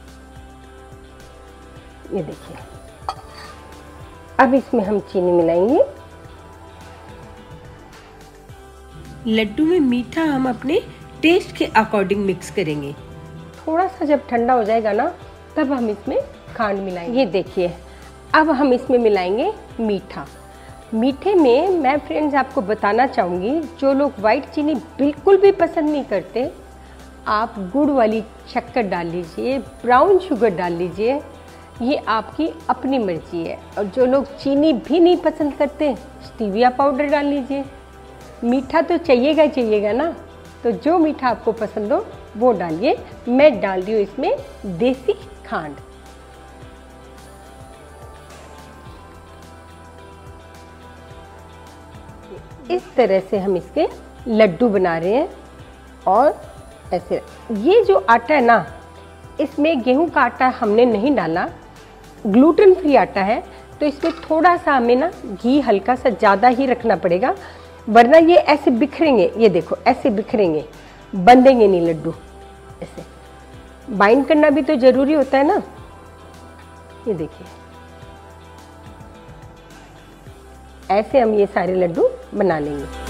ये देखिए अब इसमें हम चीनी मिलाएंगे। लड्डू में मीठा हम अपने टेस्ट के अकॉर्डिंग मिक्स करेंगे। थोड़ा सा जब ठंडा हो जाएगा ना तब हम इसमें खांड मिलाएंगे। ये देखिए अब हम इसमें मिलाएंगे मीठा। मीठे में मैं फ्रेंड्स आपको बताना चाहूँगी, जो लोग वाइट चीनी बिल्कुल भी पसंद नहीं करते, आप गुड़ वाली शक्कर डाल लीजिए, ब्राउन शुगर डाल लीजिए, ये आपकी अपनी मर्जी है। और जो लोग चीनी भी नहीं पसंद करते, स्टीविया पाउडर डाल लीजिए। मीठा तो चाहिएगा ही चाहिएगा ना, तो जो मीठा आपको पसंद हो वो डालिए। मैं डाल रही हूँ इसमें देसी खांड। इस तरह से हम इसके लड्डू बना रहे हैं। और ऐसे ये जो आटा है ना, इसमें गेहूं का आटा हमने नहीं डाला, ग्लूटेन फ्री आटा है, तो इसमें थोड़ा सा हमें ना घी हल्का सा ज़्यादा ही रखना पड़ेगा, वरना ये ऐसे बिखरेंगे। ये देखो ऐसे बिखरेंगे, बंधेंगे नहीं लड्डू। ऐसे बाइंड करना भी तो ज़रूरी होता है ना। ये देखिए ऐसे हम ये सारे लड्डू बना लेंगे।